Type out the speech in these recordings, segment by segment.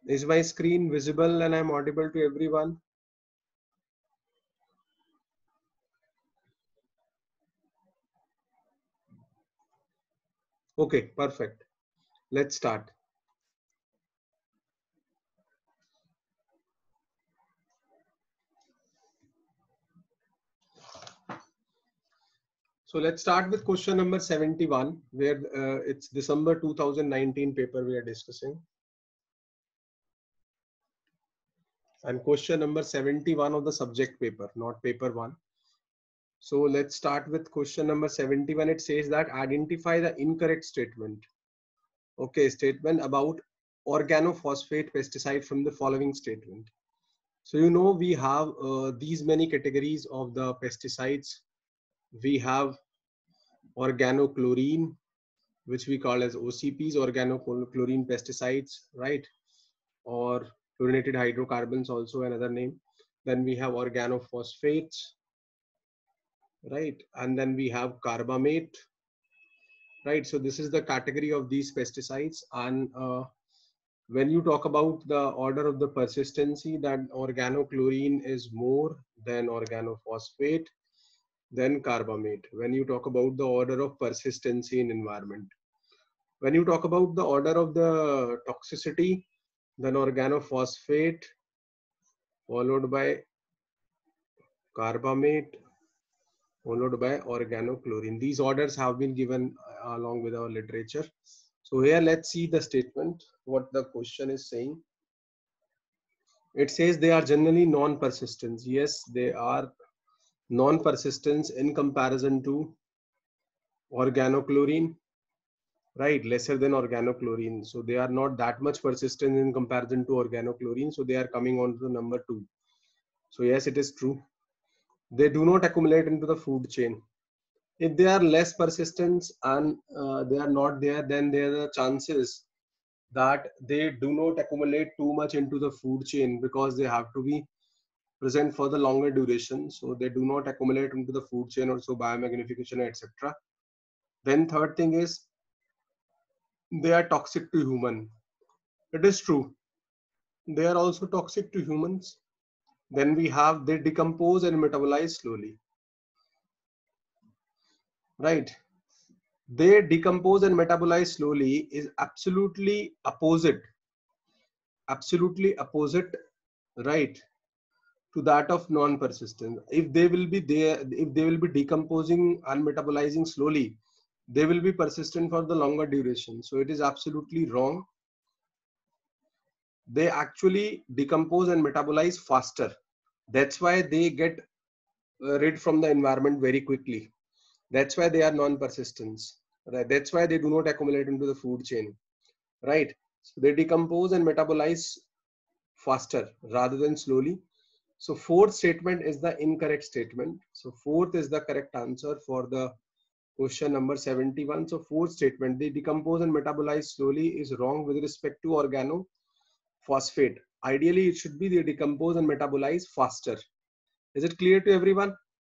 Is my screen visible and I'm audible to everyone? Okay, perfect. Let's start. So let's start with question number 71, where it's December 2019 paper we are discussing. And question number 71 of the subject paper, not paper 1. So let's start with question number 71. It says that identify the incorrect statement. Okay, statement about organophosphate pesticide from the following statement. So you know we have these many categories of the pesticides. We have organochlorine, which we call as OCPs, organochlorine pesticides, right? Or fluorinated hydrocarbons, also another name. Then we have organophosphates, right? And then we have carbamate, right? So this is the category of these pesticides. And when you talk about the order of the persistency, that organochlorine is more than organophosphate, then carbamate. When you talk about the order of persistency in environment, when you talk about the order of the toxicity, then organophosphate followed by carbamate followed by organochlorine. These orders have been given along with our literature. So here let's see the statement, what the question is saying. It says they are generally non-persistent. Yes, they are non-persistent in comparison to organochlorine, right? Lesser than organochlorine. So they are not that much persistent in comparison to organochlorine. So they are coming on to number 2. So yes, it is true. They do not accumulate into the food chain. If they are less persistent and they are not there, then there are chances that they do not accumulate too much into the food chain because they have to be present for the longer duration. So they do not accumulate into the food chain, or so biomagnification, etc. Then third thing is they are toxic to human. It is true. They are also toxic to humans. Then we have they decompose and metabolize slowly. Right? They decompose and metabolize slowly is absolutely opposite, right, to that of non-persistent. If they will be there, if they will be decomposing and metabolizing slowly, they will be persistent for the longer duration. So it is absolutely wrong. They actually decompose and metabolize faster. That's why they get rid from the environment very quickly. That's why they are non-persistent. Right? That's why they do not accumulate into the food chain. Right? So they decompose and metabolize faster rather than slowly. So fourth statement is the incorrect statement. So fourth is the correct answer for the question number 71. So fourth statement, they decompose and metabolize slowly, is wrong with respect to organophosphate. Ideally, it should be they decompose and metabolize faster. Is it clear to everyone?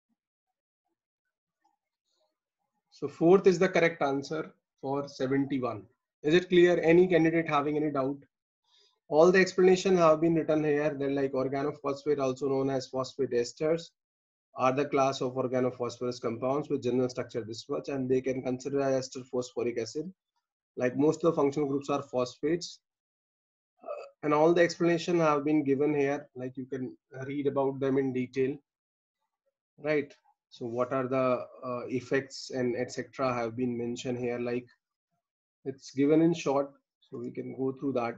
So fourth is the correct answer for 71. Is it clear? Any candidate having any doubt? All the explanation have been written here. They're like organophosphate, also known as phosphate esters, are the class of organophosphorus compounds with general structure this much, and they can consider as ester phosphoric acid. Like most of the functional groups are phosphates. And all the explanation have been given here, like you can read about them in detail, right? So what are the effects and etc. have been mentioned here, like it's given in short, so we can go through that.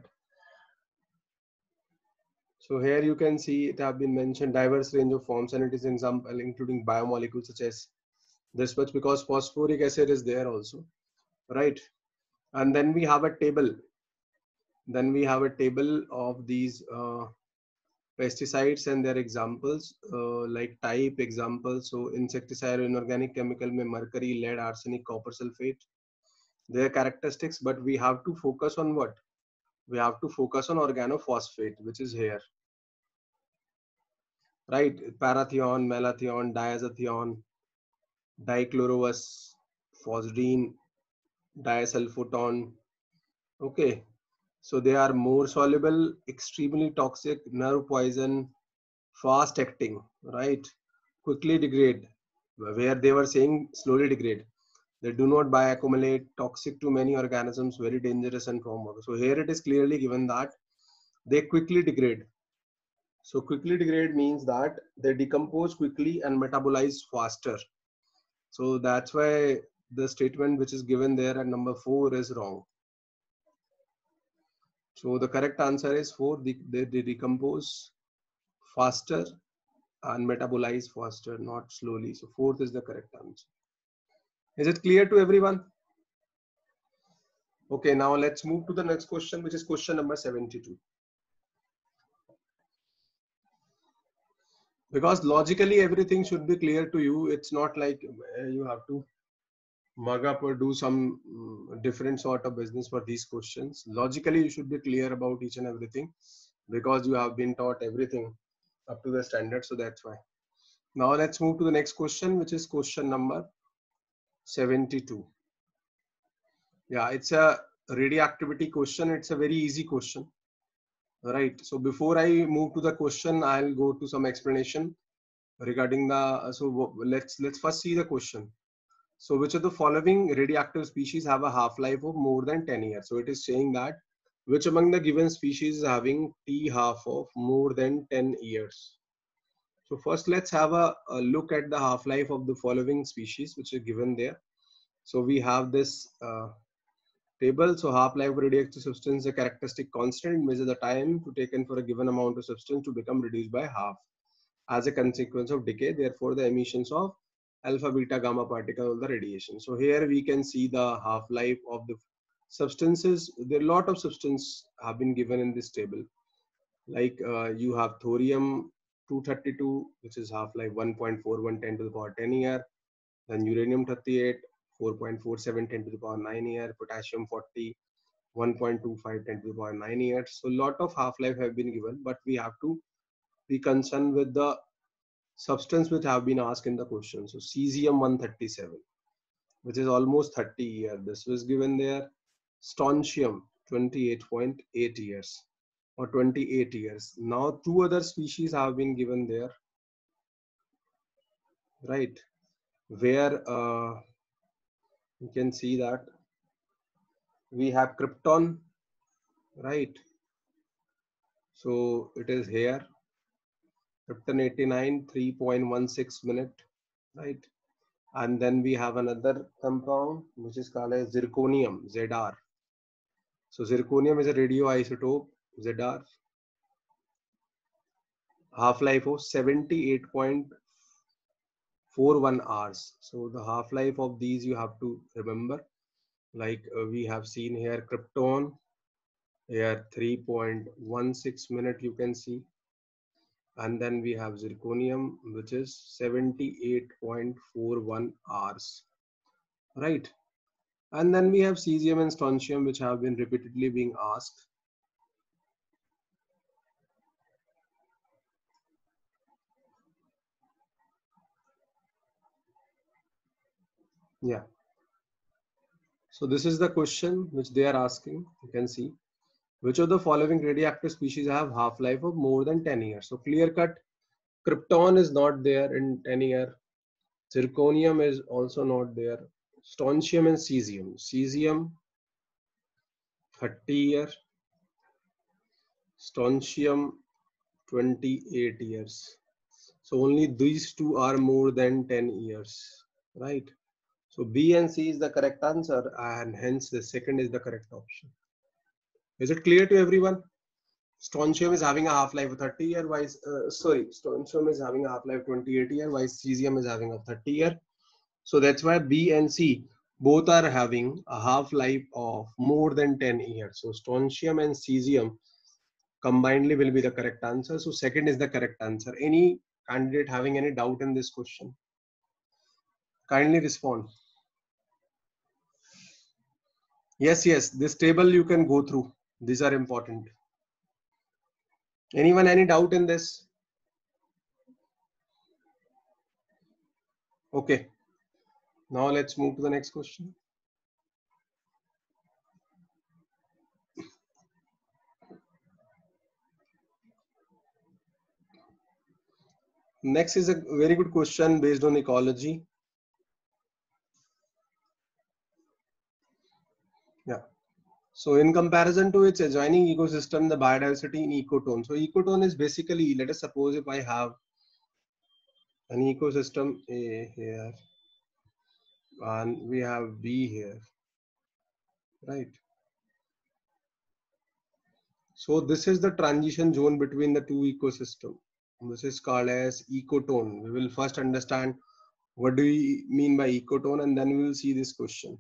So here you can see it have been mentioned diverse range of forms, and it is example including biomolecules such as this much, because phosphoric acid is there also, right? And then we have a table. Then we have a table of these pesticides and their examples, like type examples. So insecticide or inorganic chemical में mercury, lead, arsenic, copper sulfate, their characteristics. But we have to focus on what? We have to focus on organophosphate, which is here, right? Parathion, malathion, diazothion, dichlorophosphine, disulfoton. Okay. So they are more soluble, extremely toxic, nerve poison, fast acting, right? Quickly degrade, where they were saying slowly degrade. They do not bioaccumulate, toxic to many organisms, very dangerous and formal. So here it is clearly given that they quickly degrade. So quickly degrade means that they decompose quickly and metabolize faster. So that's why the statement which is given there at number 4 is wrong. So the correct answer is 4. They decompose faster and metabolize faster, not slowly. So fourth is the correct answer. Is it clear to everyone? Okay, now let's move to the next question, which is question number 72. Because logically everything should be clear to you. It's not like you have to mug up or do some different sort of business for these questions. Logically, you should be clear about each and everything because you have been taught everything up to the standard. So that's why. Now let's move to the next question, which is question number 72. Yeah, it's a radioactivity question. It's a very easy question. Right. So before I move to the question, I'll go to some explanation regarding the. So let's first see the question. So which of the following radioactive species have a half-life of more than 10 years? So it is saying that which among the given species is having T half of more than 10 years? So first let's have a look at the half-life of the following species which are given there. So we have this table. So half-life of radioactive substance is a characteristic constant, measures the time to taken for a given amount of substance to become reduced by half as a consequence of decay. Therefore, the emissions of alpha, beta, gamma particle of the radiation. So here we can see the half-life of the substances. There are a lot of substances have been given in this table. Like you have thorium 232, which is half-life 1.41 10 to the power 10 year. Then uranium 38, 4.47 10 to the power 9 year. Potassium 40, 1.25 10 to the power 9 years. So a lot of half-life have been given, but we have to be concerned with the substance which have been asked in the question. So cesium 137, which is almost 30 years. This was given there. Strontium 28.8 years or 28 years. Now two other species have been given there, right? Where you can see that we have krypton, right? So it is here. Krypton 89, 3.16 minute, right? And then we have another compound which is called as zirconium, Zr. So zirconium is a radioisotope, Zr. Half-life of 78.41 hours. So the half-life of these you have to remember. Like we have seen here krypton, here 3.16 minute you can see. And then we have zirconium, which is 78.41 hours, right? And then we have cesium and strontium, which have been repeatedly being asked. Yeah. So this is the question which they are asking. You can see which of the following radioactive species have half-life of more than 10 years. So clear cut, krypton is not there in 10 year. Zirconium is also not there. Strontium and cesium. Cesium 30 year. Strontium 28 years. So only these two are more than 10 years, right? So B and C is the correct answer, and hence the second is the correct option. Is it clear to everyone? Strontium is having a half-life of 30 year, while strontium is having a half-life 28 year, while cesium is having a 30 year. So that's why B and C both are having a half-life of more than 10 years. So strontium and cesium combinedly will be the correct answer. So second is the correct answer. Any candidate having any doubt in this question? Kindly respond. Yes, yes, this table you can go through. These are important. Anyone any doubt in this? Okay. Now let's move to the next question. Next is a very good question based on ecology. Yeah. So in comparison to its adjoining ecosystem, the biodiversity in ecotone. So ecotone is basically, let us suppose if I have an ecosystem A here and we have B here, right? So this is the transition zone between the two ecosystems. This is called as ecotone. We will first understand what do we mean by ecotone and then we will see this question.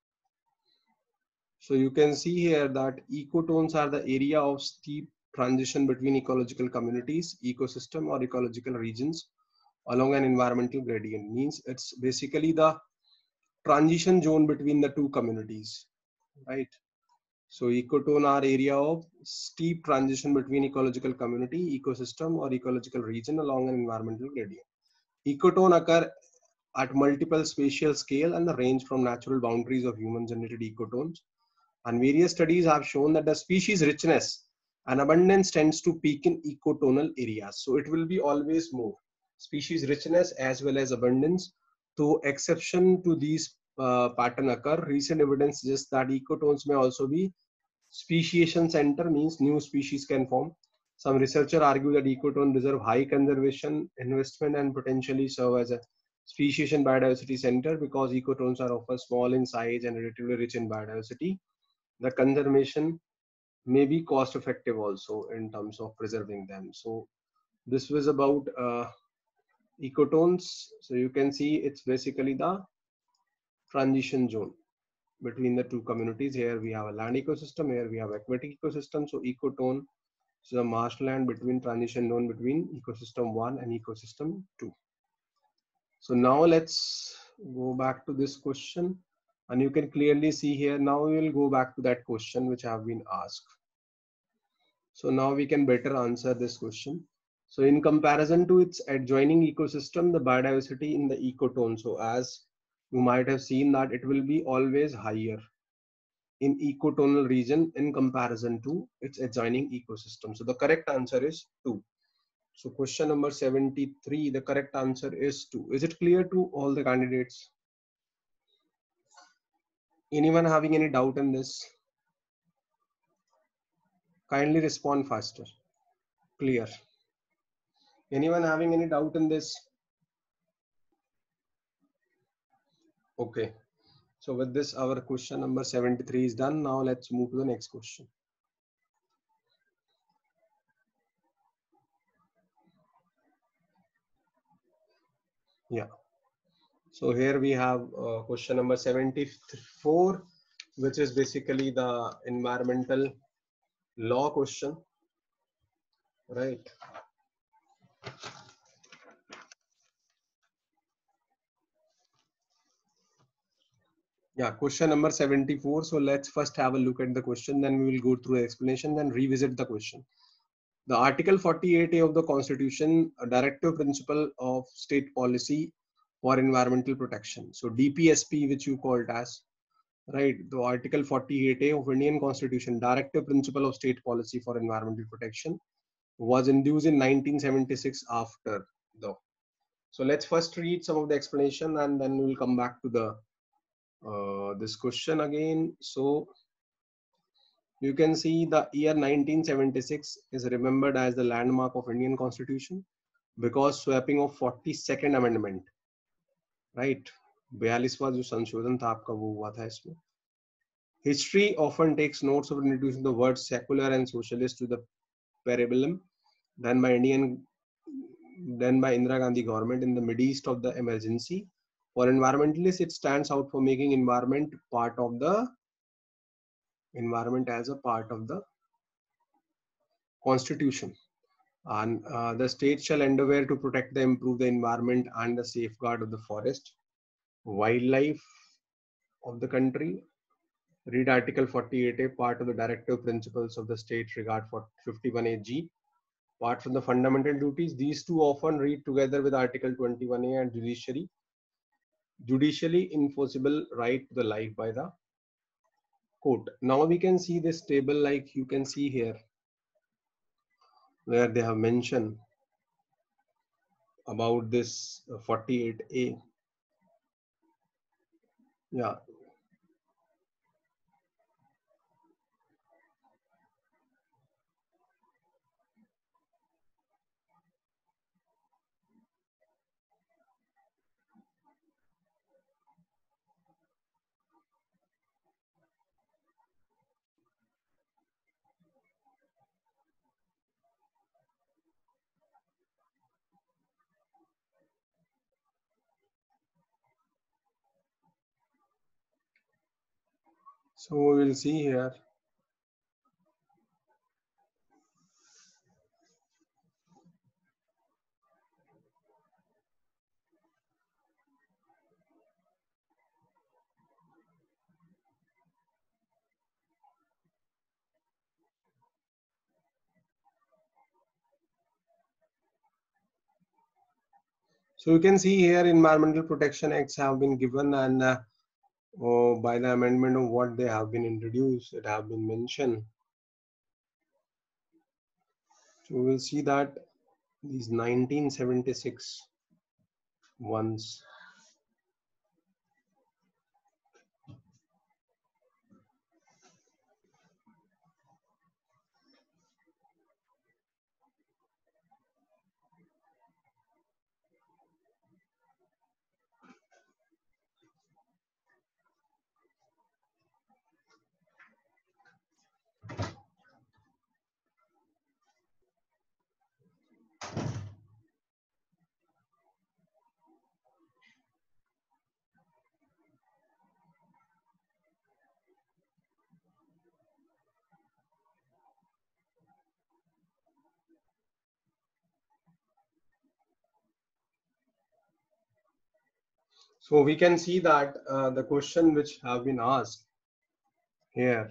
So you can see here that ecotones are the area of steep transition between ecological communities, ecosystem or ecological regions along an environmental gradient. Means it's basically the transition zone between the two communities, right? So ecotone are area of steep transition between ecological community, ecosystem or ecological region along an environmental gradient. Ecotone occur at multiple spatial scale and range from natural boundaries of human generated ecotones. And various studies have shown that the species richness and abundance tends to peak in ecotonal areas. So it will be always more species richness as well as abundance. To exception to these pattern occur, recent evidence suggests that ecotones may also be speciation center, means new species can form. Some researchers argue that ecotone deserve high conservation investment and potentially serve as a speciation biodiversity center because ecotones are often small in size and relatively rich in biodiversity. The conservation may be cost effective also in terms of preserving them. So this was about ecotones. So you can see it's basically the transition zone between the two communities. Here we have a land ecosystem, here we have aquatic ecosystem. So ecotone is the marshland between transition zone between ecosystem 1 and ecosystem 2. So now let's go back to this question, and you can clearly see here. Now we will go back to that question which have been asked. So now we can better answer this question. So in comparison to its adjoining ecosystem, the biodiversity in the ecotone. So as you might have seen that it will be always higher in ecotonal region in comparison to its adjoining ecosystem. So the correct answer is 2. So question number 73, the correct answer is 2. Is it clear to all the candidates? Anyone having any doubt in this? Kindly respond faster. Clear. Anyone having any doubt in this? Okay. So with this, our question number 73 is done. Now let's move to the next question. Yeah. So here we have question number 74, which is basically the environmental law question, right? Yeah, question number 74. So let's first have a look at the question, then we will go through the explanation, then revisit the question. The Article 48A of the Constitution, a directive principle of state policy for environmental protection. So DPSP, which you call it as, right? The Article 48A of Indian Constitution, directive principle of state policy for environmental protection, was introduced in 1976 after the. So let's first read some of the explanation and then we'll come back to the this question again. So you can see the year 1976 is remembered as the landmark of Indian Constitution because swapping of 42nd Amendment, right? 42वां जो संशोधन था आपका वो हुआ था इसमें. History often takes notes of introducing the words secular and socialist to the parabellum done by Indira Gandhi government in the midst of the emergency. For environmentalists, it stands out for making environment as a part of the constitution. And the state shall endeavor to protect and improve the environment and the safeguard of the forest, wildlife of the country. Read Article 48A, part of the directive principles of the state regard for 51AG. Apart from the fundamental duties, these two often read together with Article 21A and judicially enforceable right to the life by the court. Now we can see this table like you can see here, where they have mentioned about this 48A. Yeah. So we will see here. So you can see here Environmental Protection Acts have been given, and by the amendment of what they have been introduced, it have been mentioned. So we will see that these 1976 ones. So we can see that the question which have been asked here.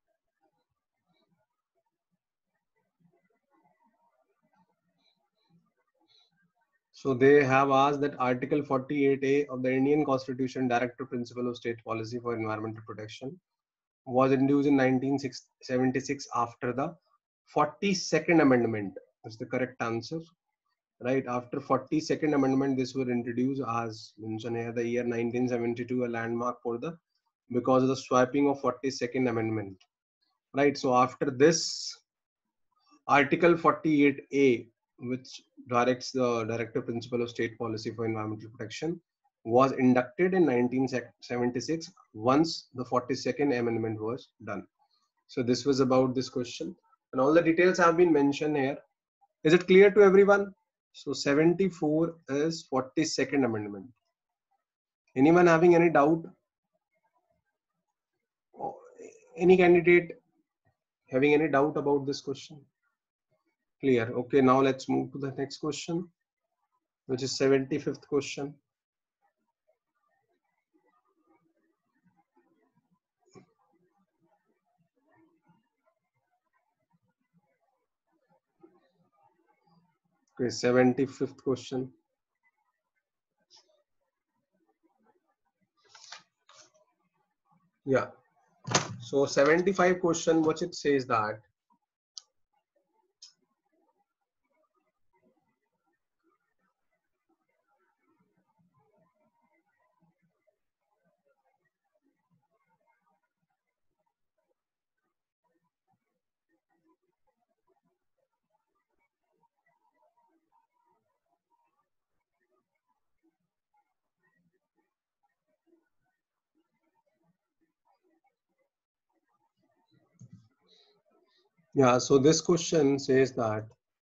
So they have asked that Article 48A of the Indian Constitution, Directive Principle of State Policy for Environmental Protection, was introduced in 1976 after the 42nd Amendment. That's the correct answer. Right after 42nd Amendment, this was introduced, as mentioned here, the year 1972, a landmark for the because of the swiping of 42nd Amendment. Right. So after this, Article 48A, which directs the directive principle of state policy for environmental protection, was inducted in 1976 once the 42nd Amendment was done. So this was about this question, and all the details have been mentioned here. Is it clear to everyone? So 74 is 42nd Amendment. Anyone having any doubt? Any candidate having any doubt about this question? Clear. Okay, now let's move to the next question, which is 75th question. Okay, 75th question. Yeah. So 75 question, what it says that yeah, so this question says that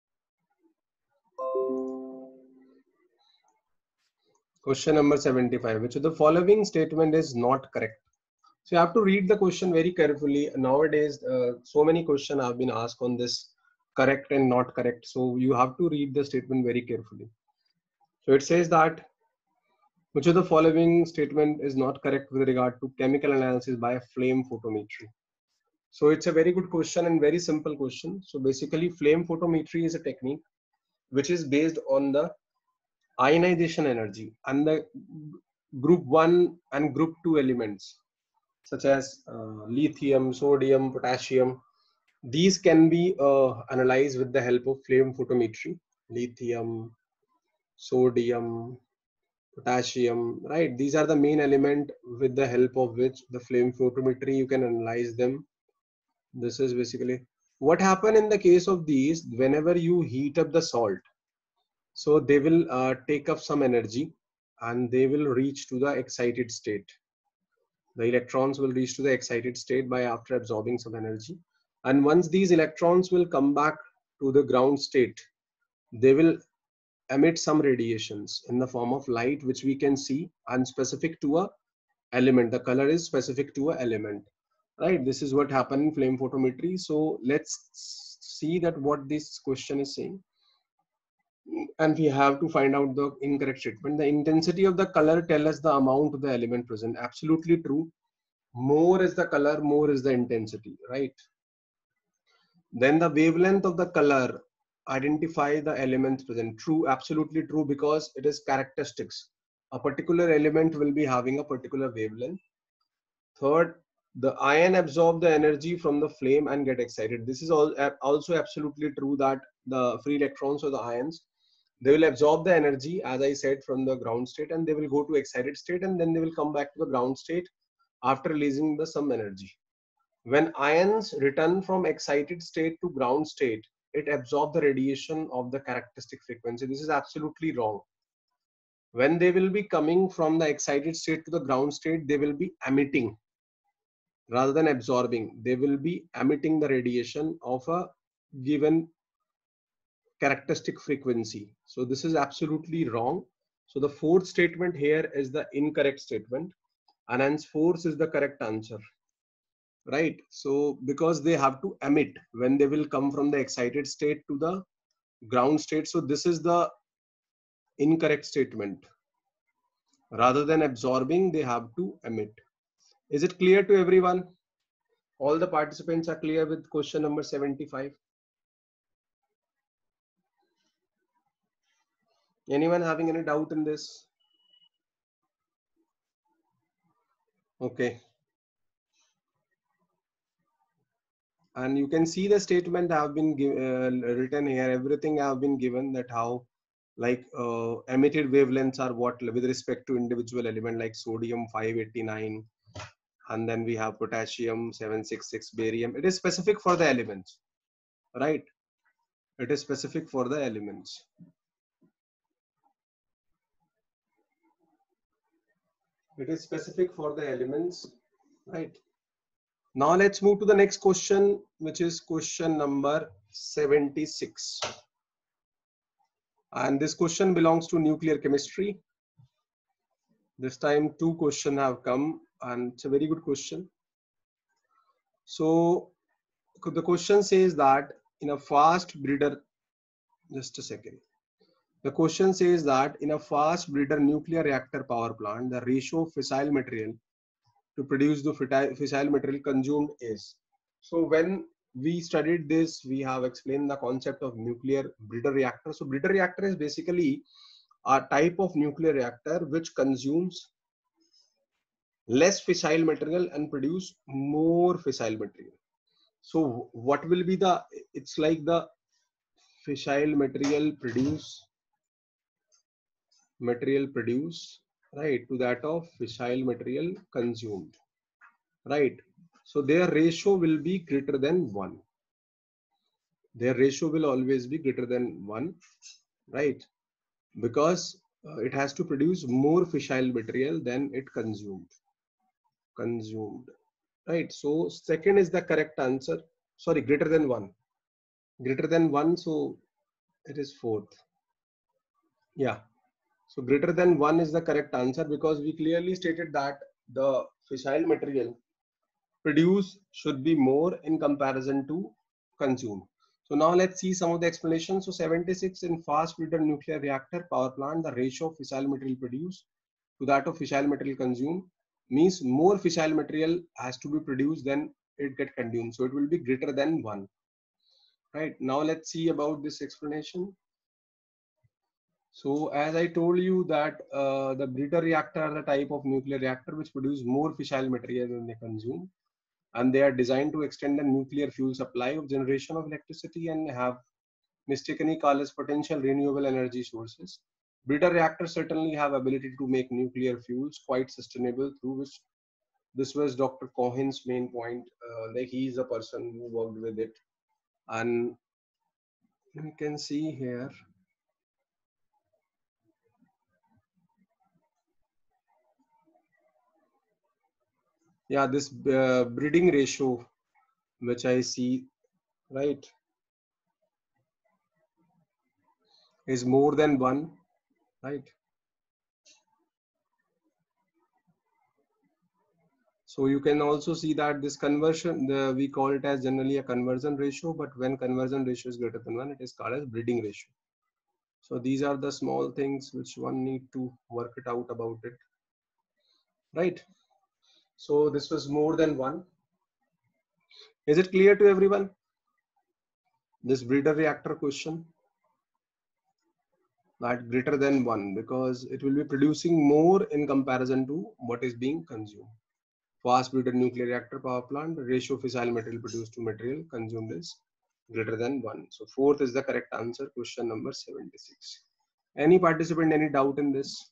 question number 75, which of the following statement is not correct? So you have to read the question very carefully. Nowadays, so many questions have been asked on this correct and not correct. So you have to read the statement very carefully. So it says that which of the following statement is not correct with regard to chemical analysis by flame photometry? So it's a very good question and very simple question. So basically flame photometry is a technique which is based on the ionization energy and the group 1 and group 2 elements such as lithium, sodium, potassium. These can be analyzed with the help of flame photometry. Lithium, sodium, potassium, right? These are the main element with the help of which the flame photometry you can analyze them. This is basically what happen in the case of these. Whenever you heat up the salt, so they will take up some energy and they will reach to the excited state. The electrons will reach to the excited state by after absorbing some energy. And once these electrons will come back to the ground state, they will emit some radiations in the form of light, which we can see, and specific to a element. The color is specific to a element, right? This is what happened in flame photometry. So let's see that what this question is saying. And we have to find out the incorrect statement. The intensity of the color tell us the amount of the element present. Absolutely true. More is the color, more is the intensity, right? Then the wavelength of the color identify the elements present. True, absolutely true, because it is characteristics. A particular element will be having a particular wavelength. Third, the ion absorb the energy from the flame and get excited. This is also absolutely true that the free electrons or the ions, they will absorb the energy, as I said, from the ground state, and they will go to excited state, and then they will come back to the ground state after releasing the some energy. When ions return from excited state to ground state, it absorbs the radiation of the characteristic frequency. This is absolutely wrong. When they will be coming from the excited state to the ground state, they will be emitting rather than absorbing. They will be emitting the radiation of a given characteristic frequency. So this is absolutely wrong. So the fourth statement here is the incorrect statement, and hence force is the correct answer. Right? So because they have to emit when they will come from the excited state to the ground state. So this is the incorrect statement. Rather than absorbing, they have to emit. Is it clear to everyone? All the participants are clear with question number 75. Anyone having any doubt in this? Okay. And you can see the statement have been written here. Everything have been given, that how like emitted wavelengths are what with respect to individual element, like sodium 589, and then we have potassium 766, barium. It is specific for the elements, right? It is specific for the elements. It is specific for the elements, right? Now let's move to the next question, which is question number 76. And this question belongs to nuclear chemistry. This time two questions have come, and it's a very good question. So the question says that in a fast breeder, just a second. The question says that in a fast breeder nuclear reactor power plant, the ratio of fissile material to produce the fissile material consumed is. So when we studied this, we have explained the concept of nuclear breeder reactor. So breeder reactor is basically a type of nuclear reactor which consumes less fissile material and produce more fissile material. So what will be the, it's like the fissile material produce right to that of fissile material consumed, right? So their ratio will be greater than 1. Their ratio will always be greater than 1, right? Because it has to produce more fissile material than it consumed, right? So second is the correct answer. Sorry, greater than 1. Greater than 1, so it is fourth. Yeah. So greater than 1 is the correct answer, because we clearly stated that the fissile material produced should be more in comparison to consumed. So now let's see some of the explanations. So 76, in fast breeder nuclear reactor power plant, the ratio of fissile material produced to that of fissile material consumed means more fissile material has to be produced than it get consumed. So it will be greater than 1. Right, now let's see about this explanation. So as I told you that the breeder reactor are the type of nuclear reactor which produce more fissile material than they consume, and they are designed to extend the nuclear fuel supply of generation of electricity and have mistakenly called as potential renewable energy sources. Breeder reactors certainly have ability to make nuclear fuels quite sustainable, through which this was Dr. Cohen's main point. Like he is the person who worked with it, and you can see here. Yeah, this breeding ratio, which I see, right, is more than one, right? So you can also see that this conversion, we call it as generally a conversion ratio, but when conversion ratio is greater than one, it is called as breeding ratio. So these are the small things which one need to work it out about it, right? So this was more than one. Is it clear to everyone? This breeder reactor question, that greater than one, because it will be producing more in comparison to what is being consumed. Fast breeder nuclear reactor power plant, the ratio of fissile material produced to material consumed is greater than 1. So fourth is the correct answer, question number 76. Any participant, any doubt in this?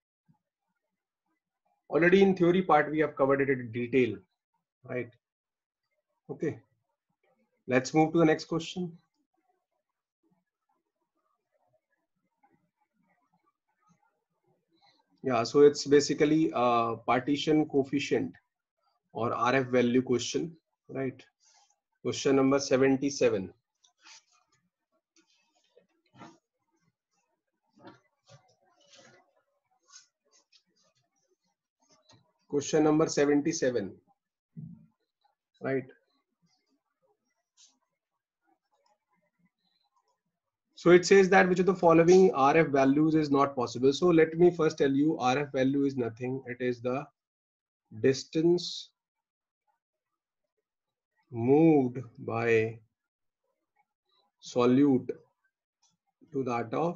Already in theory part, we have covered it in detail, right? Okay. Let's move to the next question. Yeah, so it's basically a partition coefficient or RF value question, right? Question number 77. Question number 77, right? So it says that which of the following RF values is not possible. So let me first tell you, RF value is nothing. It is the distance moved by solute to that of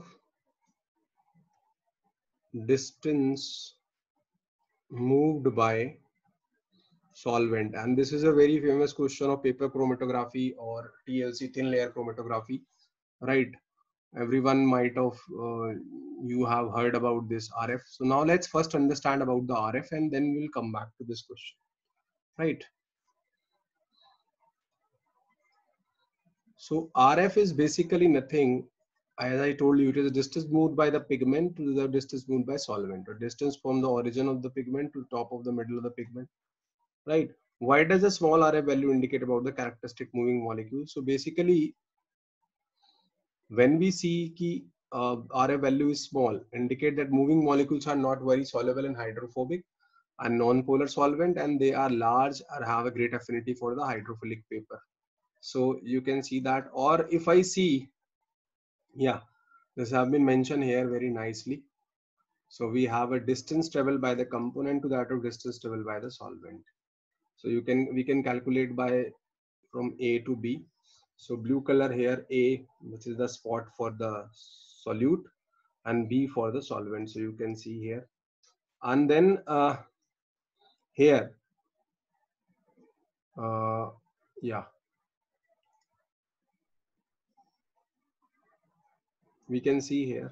distance moved by solvent. And this is a very famous question of paper chromatography or TLC, thin layer chromatography, right? Everyone might have, you have heard about this RF. So now let's first understand about the RF and then we'll come back to this question, right? So RF is basically nothing. As I told you, it is a distance moved by the pigment to the distance moved by solvent, or distance from the origin of the pigment to top of the middle of the pigment, right? Why does a small RF value indicate about the characteristic moving molecule? So basically, when we see ki RF value is small, indicate that moving molecules are not very soluble and hydrophobic and non-polar solvent, and they are large or have a great affinity for the hydrophilic paper. So you can see that, or if I see, yeah, this have been mentioned here very nicely. So we have a distance traveled by the component to that of distance traveled by the solvent. So we can calculate by from A to B. So blue color here, A, which is the spot for the solute, and B for the solvent. So you can see here. And then here, yeah, we can see here.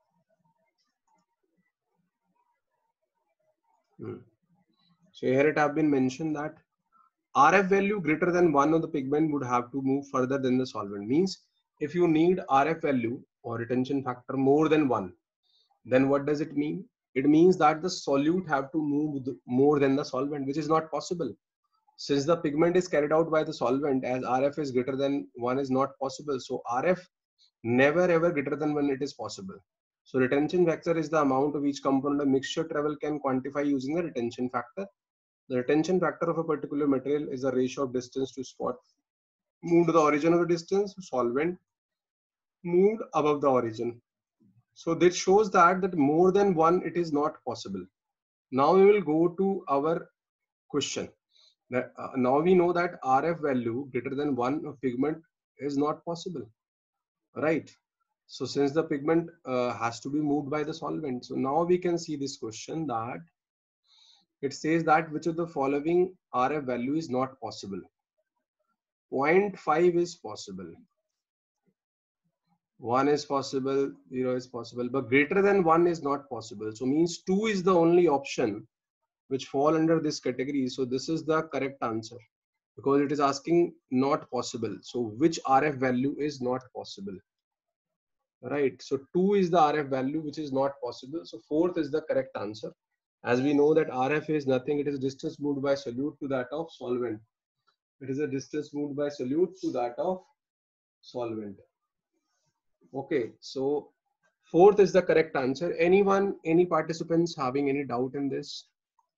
So here it have been mentioned that RF value greater than 1 of the pigment would have to move further than the solvent. Means if you need RF value or retention factor more than 1, then what does it mean? It means that the solute have to move more than the solvent, which is not possible. Since the pigment is carried out by the solvent, as RF is greater than 1 is not possible. So RF never ever greater than 1 it is possible. So retention factor is the amount of each component of mixture travel can quantify using the retention factor. The retention factor of a particular material is the ratio of distance to spot moved to the origin of the distance, solvent moved above the origin. So this shows that more than 1 it is not possible. Now we will go to our question. Now we know that RF value greater than 1 of pigment is not possible, right? So since the pigment has to be moved by the solvent, so now we can see this question that it says that which of the following RF value is not possible. 0.5 is possible. 1 is possible, 0 is possible, but greater than 1 is not possible. So means 2 is the only option which fall under this category. So this is the correct answer because it is asking not possible. So which RF value is not possible? Right. So 2 is the RF value which is not possible. So fourth is the correct answer. As we know that RF is nothing, it is distance moved by solute to that of solvent. It is a distance moved by solute to that of solvent. Okay, so fourth is the correct answer. Anyone, any participants having any doubt in this?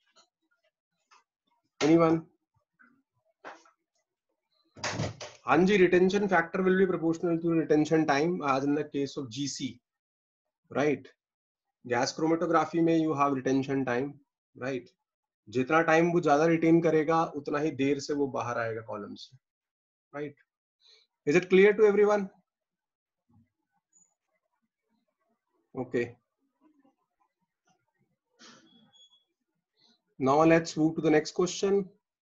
Anyone? Hanji, retention factor will be proportional to retention time as in the case of GC, right? Gas chromatography में you have retention time, right? जितना time वो ज्यादा retain करेगा उतना ही देर से वो बाहर आएगा कॉलम से, right? Is it clear to everyone? Okay. Now let's move to the next question.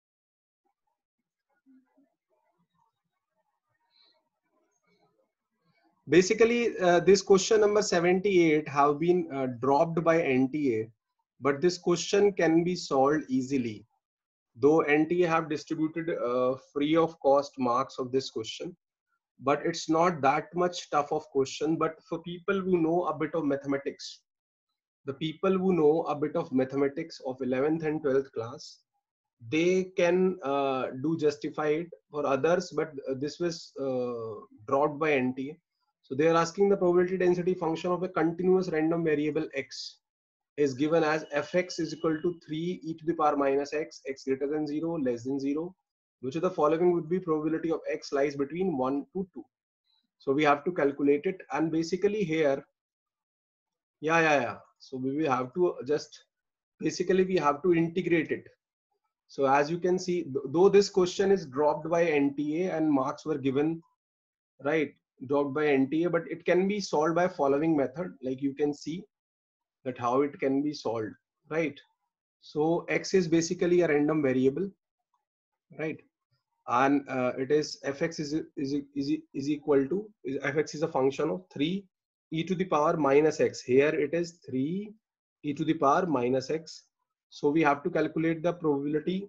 Basically, this question number 78 have been dropped by NTA, but this question can be solved easily. Though NTA have distributed free of cost marks of this question, but it's not that much tough of question. But for people who know a bit of mathematics, the people who know a bit of mathematics of 11th and 12th class, they can do justify it. For others, but this was dropped by NTA. So they are asking the probability density function of a continuous random variable x is given as fx is equal to 3 e to the power minus x, x greater than 0, less than 0. Which of the following would be probability of x lies between 1 to 2? So we have to calculate it, and basically here, yeah. So we will have to just, basically we have to integrate it. So as you can see, though this question is dropped by NTA and marks were given, right, dropped by NTA, but it can be solved by following method. Like you can see that how it can be solved, right? So x is basically a random variable, right? And it is fx is equal to, fx is a function of 3 e to the power minus x. Here it is 3 e to the power minus x. So we have to calculate the probability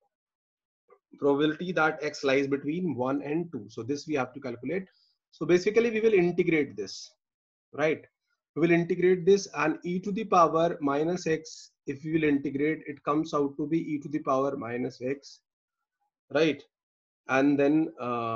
that x lies between 1 and 2. So this we have to calculate. So basically we will integrate this, right? We will integrate this, and e to the power minus x, if we will integrate, it comes out to be e to the power minus x, right? And then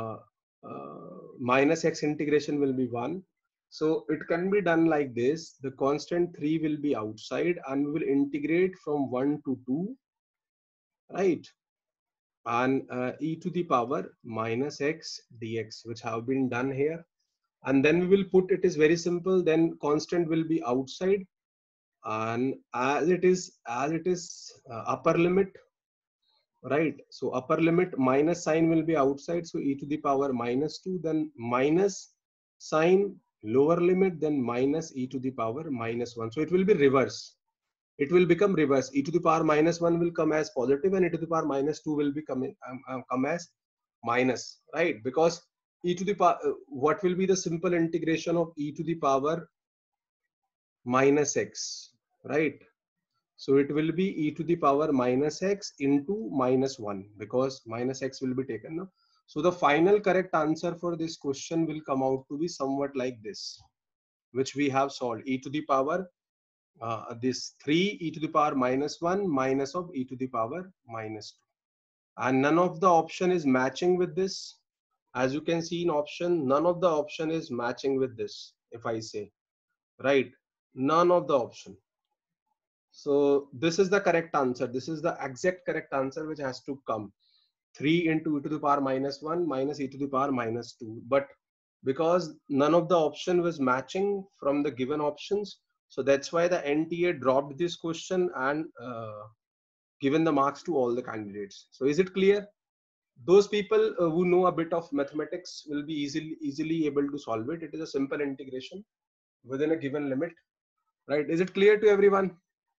minus x integration will be 1. So it can be done like this. The constant 3 will be outside and we will integrate from 1 to 2, right? And e to the power minus x dx, which have been done here. And then we will put, it is very simple, then constant will be outside, and as it is upper limit, right? So upper limit minus sign will be outside, so e to the power minus 2, then minus sign lower limit, then minus e to the power minus 1. So it will be reverse. It will become reverse. E to the power minus 1 will come as positive, and e to the power minus 2 will be come as minus, right? Because e to the power, what will be the simple integration of e to the power minus x, right? So it will be e to the power minus x into minus 1, because minus x will be taken now. So the final correct answer for this question will come out to be somewhat like this, which we have solved. E to the power this 3 e to the power minus 1 minus of e to the power minus 2. And none of the option is matching with this. As you can see in option, none of the option is matching with this. If I say, right, none of the option. So this is the correct answer. This is the exact correct answer which has to come. 3 into e to the power minus 1 minus e to the power minus 2. But because none of the option was matching from the given options, so that's why the NTA dropped this question and given the marks to all the candidates. So is it clear? Those people who know a bit of mathematics will be easily able to solve it. It is a simple integration within a given limit, right? Is it clear to everyone?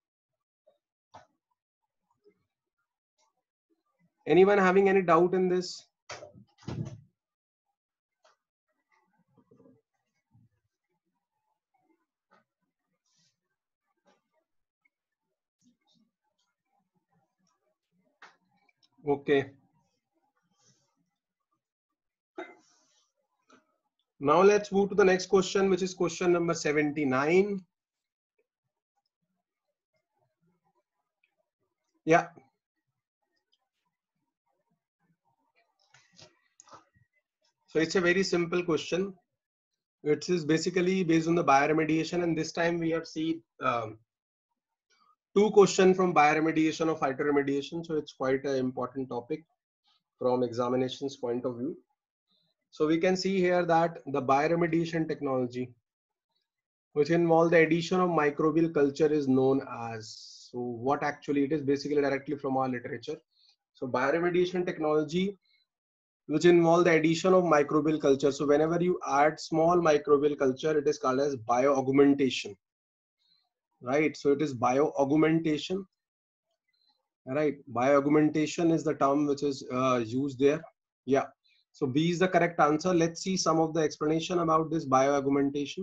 Anyone having any doubt in this? Okay. Now let's move to the next question, which is question number 79. Yeah. So it's a very simple question. It is basically based on the bioremediation, and this time we have seen two questions from bioremediation of phytoremediation. So it's quite an important topic from examinations point of view. So we can see here that the bioremediation technology, which involve the addition of microbial culture, is known as. So what actually it is, basically directly from our literature. So bioremediation technology, which involve the addition of microbial culture. So whenever you add small microbial culture, it is called as bioaugmentation, right? So it is bioaugmentation, right? Bioaugmentation is the term which is used there. Yeah. So B is the correct answer. Let's see some of the explanation about this bioaugmentation.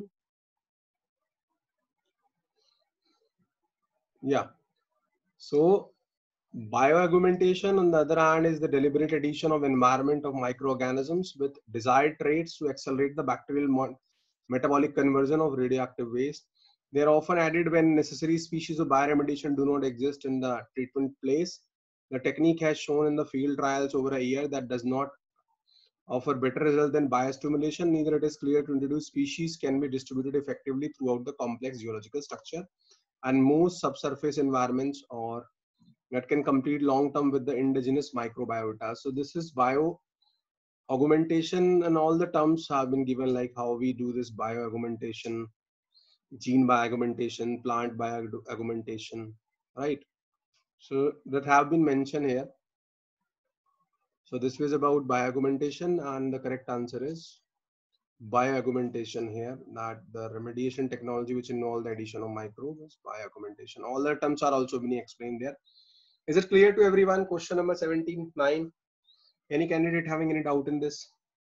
Yeah. So bioaugmentation, on the other hand, is the deliberate addition of environment of microorganisms with desired traits to accelerate the bacterial metabolic conversion of radioactive waste. They are often added when necessary species of bioremediation do not exist in the treatment place. The technique has shown in the field trials over a year that does not offer better result than biostimulation. Neither it is clear to introduce species can be distributed effectively throughout the complex geological structure and most subsurface environments, or that can compete long term with the indigenous microbiota. So this is bio augmentation, and all the terms have been given, like how we do this bio augmentation, gene bioaugmentation, plant bioaugmentation, right? So that have been mentioned here. So this was about bioaugmentation, and the correct answer is bioaugmentation here, that the remediation technology which involve the addition of microbes, bioaugmentation. All the terms are also being explained there. Is it clear to everyone? Question number 17(9). Any candidate having any doubt in this?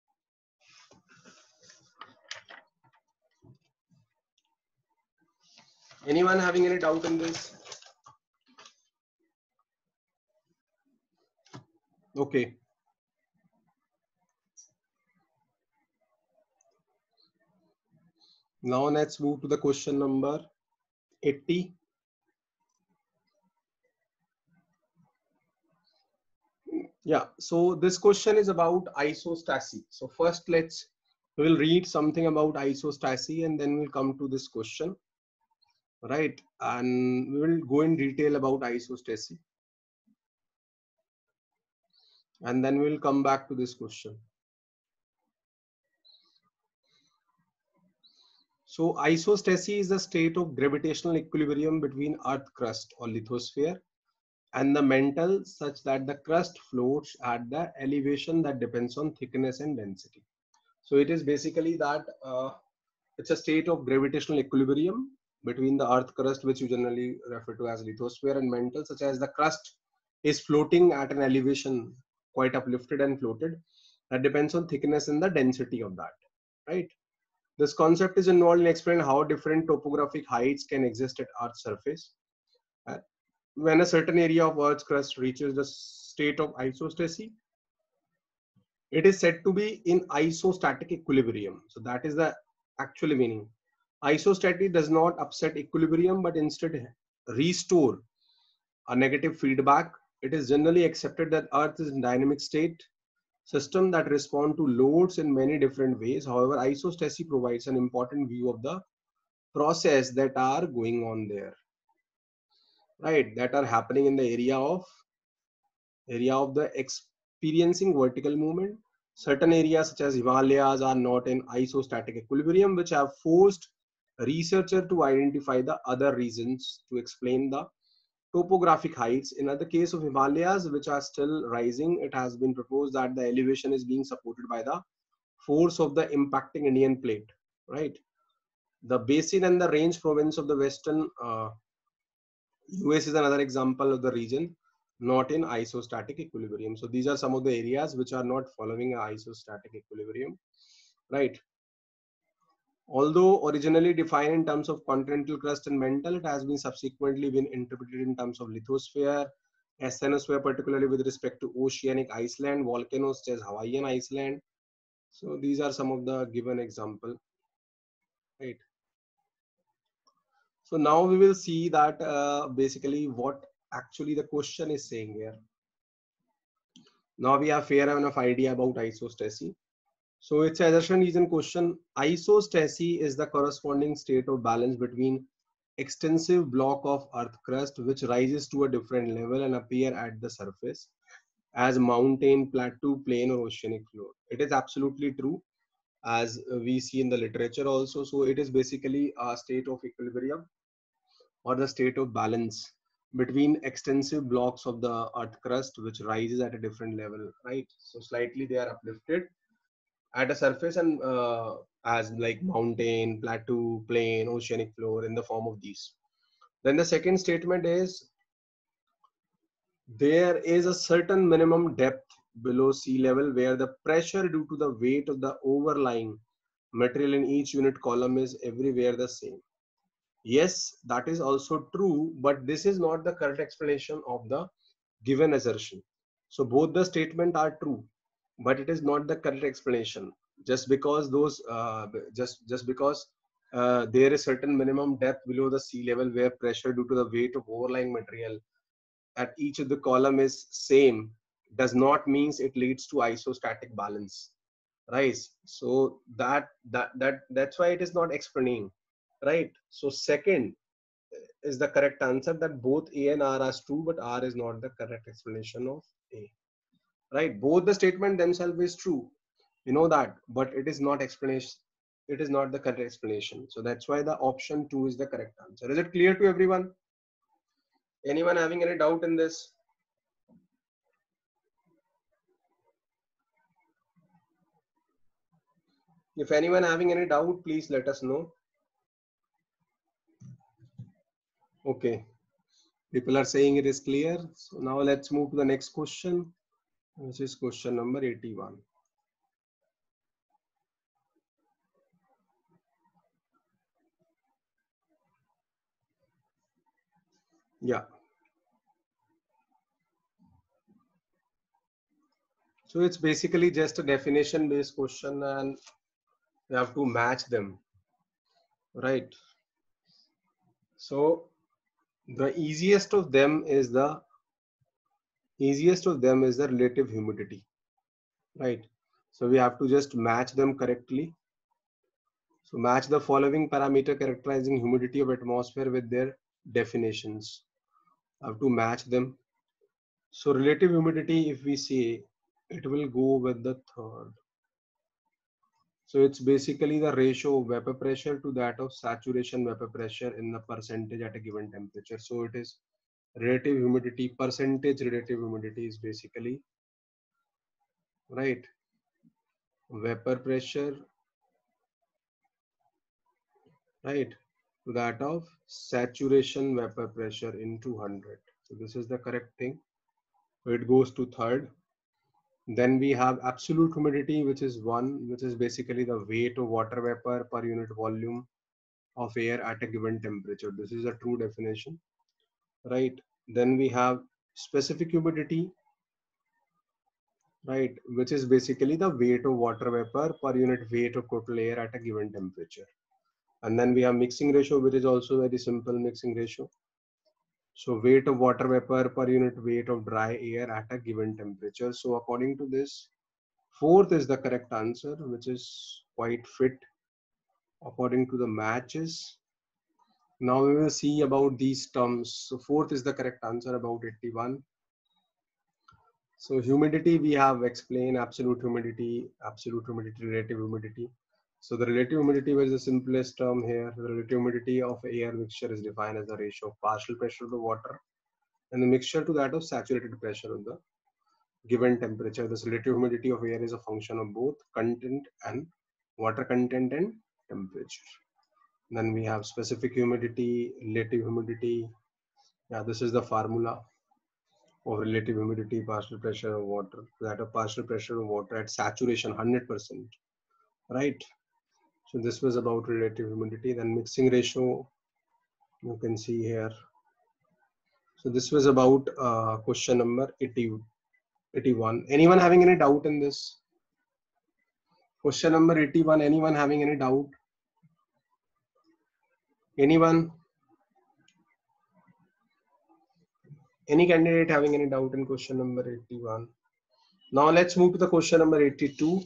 Anyone having any doubt in this? Okay. Now let's move to the question number 80. Yeah, so this question is about isostasy. So first we'll read something about isostasy and then we'll come to this question, right? And we will go in detail about isostasy. And then we'll come back to this question. So isostasy is a state of gravitational equilibrium between Earth crust or lithosphere and the mantle, such that the crust floats at the elevation that depends on thickness and density. So it is basically that it's a state of gravitational equilibrium between the Earth crust, which you generally refer to as lithosphere, and mantle, such as the crust is floating at an elevation quite uplifted and floated. That depends on thickness and the density of that, right? This concept is involved in explaining how different topographic heights can exist at Earth's surface. When a certain area of Earth's crust reaches the state of isostasy, it is said to be in isostatic equilibrium. So that is the actual meaning. Isostatic does not upset equilibrium, but instead restore a negative feedback. It is generally accepted that Earth is in dynamic state system that respond to loads in many different ways. However, isostasy provides an important view of the process that are going on there, right? That are happening in the area of the experiencing vertical movement. Certain areas such as Himalayas are not in isostatic equilibrium, which have forced researchers to identify the other reasons to explain the topographic heights. In the case of Himalayas, which are still rising, it has been proposed that the elevation is being supported by the force of the impacting Indian plate, right? The basin and the range province of the western US is another example of the region not in isostatic equilibrium. So these are some of the areas which are not following an isostatic equilibrium, right? Although originally defined in terms of continental crust and mantle, it has been subsequently been interpreted in terms of lithosphere, asthenosphere, particularly with respect to oceanic Iceland, volcanoes such as Hawaiian Iceland. So these are some of the given example, right? So now we will see that basically what actually the question is saying here. Now we have fair enough idea about isostasy. So its assertion is in question. Isostasy is the corresponding state of balance between extensive block of earth crust which rises to a different level and appear at the surface as mountain, plateau, plain or oceanic floor. It is absolutely true as we see in the literature also. So it is basically a state of equilibrium or the state of balance between extensive blocks of the earth crust which rises at a different level, right? So slightly they are uplifted at a surface and as like mountain, plateau, plain, oceanic floor in the form of these. Then the second statement is there is a certain minimum depth below sea level where the pressure due to the weight of the overlying material in each unit column is everywhere the same. Yes, that is also true, but this is not the correct explanation of the given assertion. So both the statement are true, but it is not the correct explanation. Just because those, just because there is certain minimum depth below the sea level where pressure due to the weight of overlying material at each of the column is same, does not means it leads to isostatic balance, right? So that's why it is not explaining, right? So second is the correct answer, that both A and R are true, but R is not the correct explanation of A, right? Both the statement themselves is true, you know that, but it is not explanation. It is not the correct explanation. So that's why the option 2 is the correct answer. Is it clear to everyone? Anyone having any doubt in this? If anyone having any doubt, please let us know. Okay, people are saying it is clear. So now let's move to the next question, which is question number 81. Yeah. So it's basically just a definition based question and you have to match them, right? So the easiest of them is the relative humidity, right? So we have to just match them correctly. So match the following parameter characterizing humidity of atmosphere with their definitions. I have to match them. So relative humidity, if we say, it will go with the third. So it's basically the ratio of vapor pressure to that of saturation vapor pressure in the percentage at a given temperature. So it is relative humidity, percentage relative humidity is basically, right, vapor pressure, right, to that of saturation vapor pressure into 100. So this is the correct thing. So it goes to third. Then we have absolute humidity, which is 1, which is basically the weight of water vapor per unit volume of air at a given temperature. This is a true definition, right? Then we have specific humidity, right, which is basically the weight of water vapor per unit weight of total air at a given temperature. And then we have mixing ratio, which is also very simple mixing ratio. So weight of water vapor per unit weight of dry air at a given temperature. So according to this, fourth is the correct answer, which is quite fit according to the matches. Now we will see about these terms. So fourth is the correct answer, about 81. So humidity, we have explained absolute humidity, relative humidity. So the relative humidity was the simplest term here. The relative humidity of air mixture is defined as the ratio of partial pressure of the water and the mixture to that of saturated pressure of the given temperature. This relative humidity of air is a function of both content and water content and temperature. Then we have specific humidity, relative humidity. Yeah, this is the formula of relative humidity, partial pressure of water, that of partial pressure of water at saturation 100%, right? So this was about relative humidity. Then mixing ratio, you can see here. So this was about question number 81. Anyone having any doubt in this? Question number 81. Anyone having any doubt? Anyone? Any candidate having any doubt in question number 81? Now let's move to the question number 82.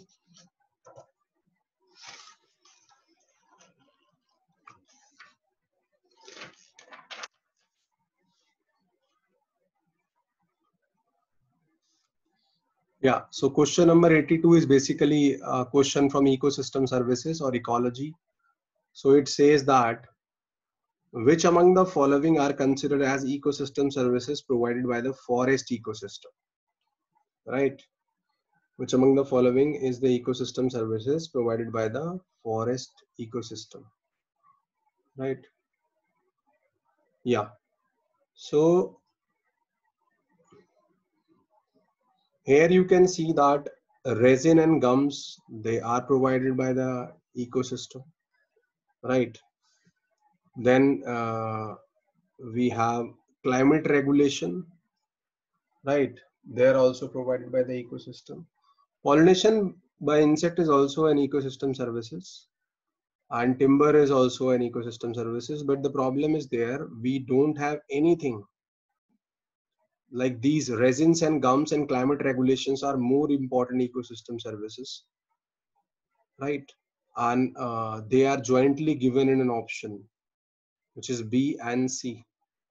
Yeah, so question number 82 is basically a question from ecosystem services or ecology. So it says that which among the following are considered as ecosystem services provided by the forest ecosystem, right? Which among the following is the ecosystem services provided by the forest ecosystem, right? Yeah. So here you can see that resin and gums, they are provided by the ecosystem, right? Then we have climate regulation, right? They're also provided by the ecosystem. Pollination by insect is also an ecosystem services, and timber is also an ecosystem services. But the problem is there, we don't have anything like these. Resins and gums and climate regulations are more important ecosystem services, right? And they are jointly given in an option, which is B and C.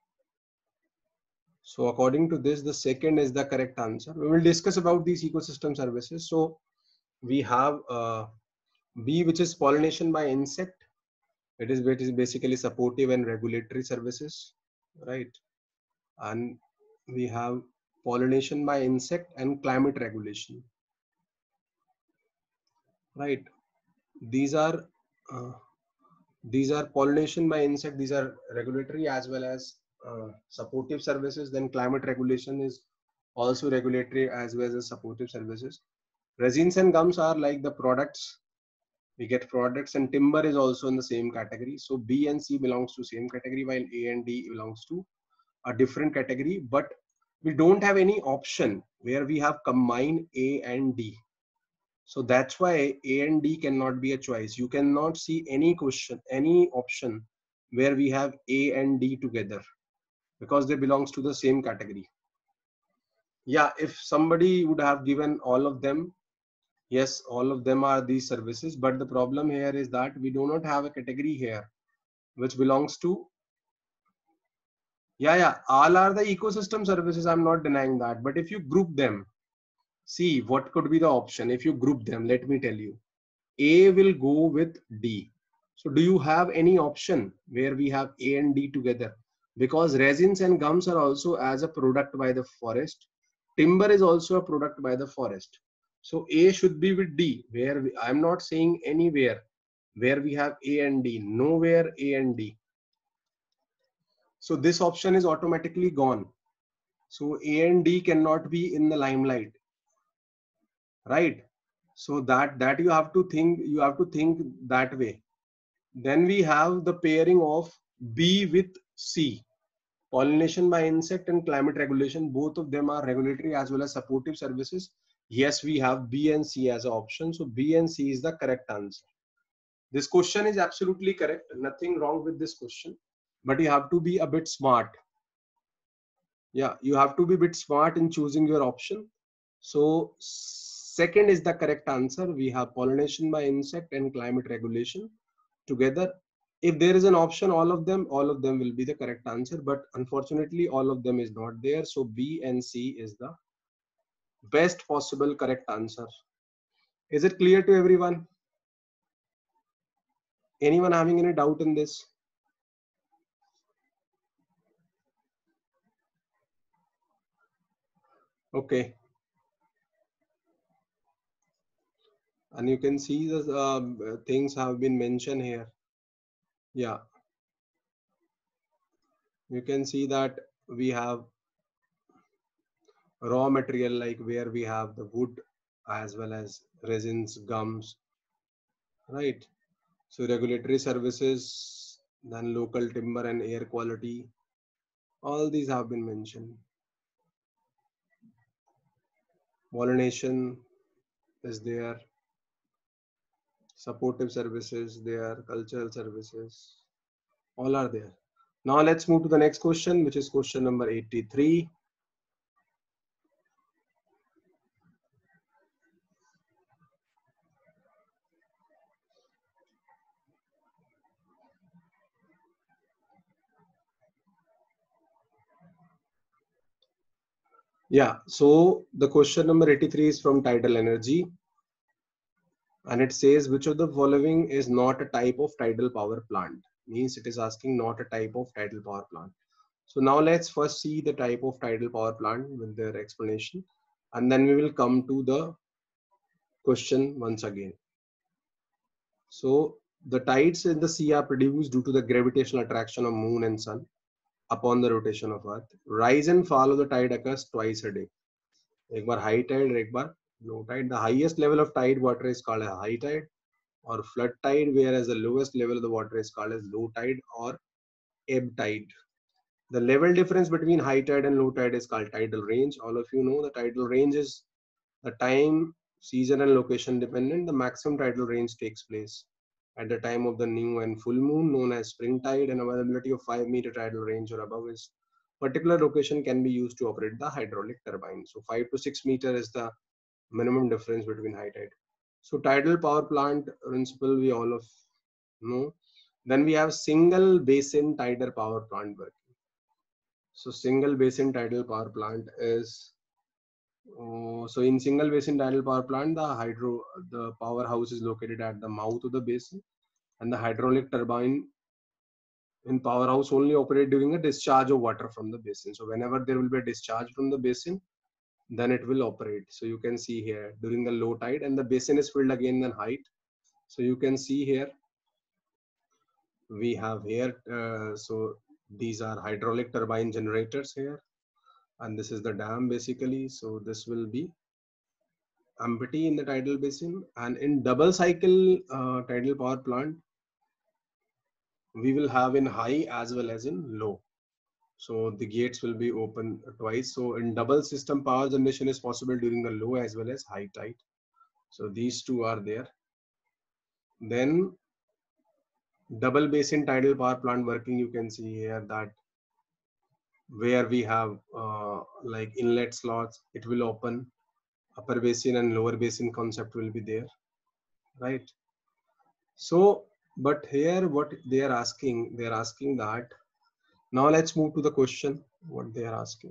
So according to this, the second is the correct answer. We will discuss about these ecosystem services. So we have B, which is pollination by insect. It is basically supportive and regulatory services, right? And we have pollination by insect and climate regulation, right? These are uh, these are pollination by insect. These are regulatory as well as supportive services. Then climate regulation is also regulatory as well as supportive services. Resins and gums are like the products. We get products, and timber is also in the same category. So B and C belongs to same category, while A and D belongs to a different category. But we don't have any option where we have combined A and D. So that's why A and D cannot be a choice. You cannot see any question, any option where we have A and D together because they belongs to the same category. Yeah, if somebody would have given all of them, yes, all of them are these services. But the problem here is that we do not have a category here which belongs to, yeah, all are the ecosystem services. I'm not denying that. But if you group them, see what could be the option. If you group them, let me tell you, A will go with D. So do you have any option where we have A and D together? Because resins and gums are also as a product by the forest. Timber is also a product by the forest. So A should be with D, where I'm not saying anywhere where we have A and D, nowhere A and D. So this option is automatically gone. So A and D cannot be in the limelight, right? So that you have to think that way. Then we have the pairing of B with C. Pollination by insect and climate regulation, both of them are regulatory as well as supportive services. Yes, we have B and C as an option. So B and C is the correct answer. This question is absolutely correct. Nothing wrong with this question, but you have to be a bit smart. Yeah, you have to be a bit smart in choosing your option. So second is the correct answer. We have pollination by insect and climate regulation together. If there is an option, all of them will be the correct answer. But unfortunately, all of them is not there. So B and C is the best possible correct answer. Is it clear to everyone? Anyone having any doubt in this? Okay. And you can see the things have been mentioned here. Yeah. You can see that we have raw material, like where we have the wood as well as resins, gums, right? So regulatory services, then local timber and air quality, All these have been mentioned. Pollination is there, supportive services there, cultural services, all are there. Now let's move to the next question, which is question number 83. Yeah, so the question number 83 is from Tidal Energy, and it says which of the following is not a type of tidal power plant? Means it is asking not a type of tidal power plant. So now let's first see the type of tidal power plant with their explanation, and then we will come to the question once again. So the tides in the sea are produced due to the gravitational attraction of moon and sun upon the rotation of earth. Rise and fall of the tide occurs twice a day. एक बार high tide और एक बार low tide. The highest level of tide water is called a high tide or flood tide, whereas the lowest level of the water is called as low tide or ebb tide. The level difference between high tide and low tide is called tidal range. All of you know the tidal range is the time, season, and location dependent. The maximum tidal range takes place at the time of the new and full moon, known as spring tide, and availability of 5-meter tidal range or above is particular location can be used to operate the hydraulic turbine. So 5 to 6 meter is the minimum difference between high tide. So tidal power plant principle we all of know. Then we have single basin tidal power plant working. So single basin tidal power plant is so in single basin tidal power plant, the powerhouse is located at the mouth of the basin, and the hydraulic turbine in powerhouse only operate during a discharge of water from the basin. So whenever there will be a discharge from the basin, then it will operate. So you can see here during the low tide, and the basin is filled again in height. So you can see here we have here. So these are hydraulic turbine generators here, and this is the dam basically. So this will be empty in the tidal basin, and in double cycle tidal power plant we will have in high as well as in low. So the gates will be open twice. So in double system power generation is possible during the low as well as high tide. So these two are there. Then double basin tidal power plant working, you can see here that where we have like inlet slots, it will open. Upper basin and lower basin concept will be there, right? So, but here what they are asking that, now let's move to the question, what they are asking.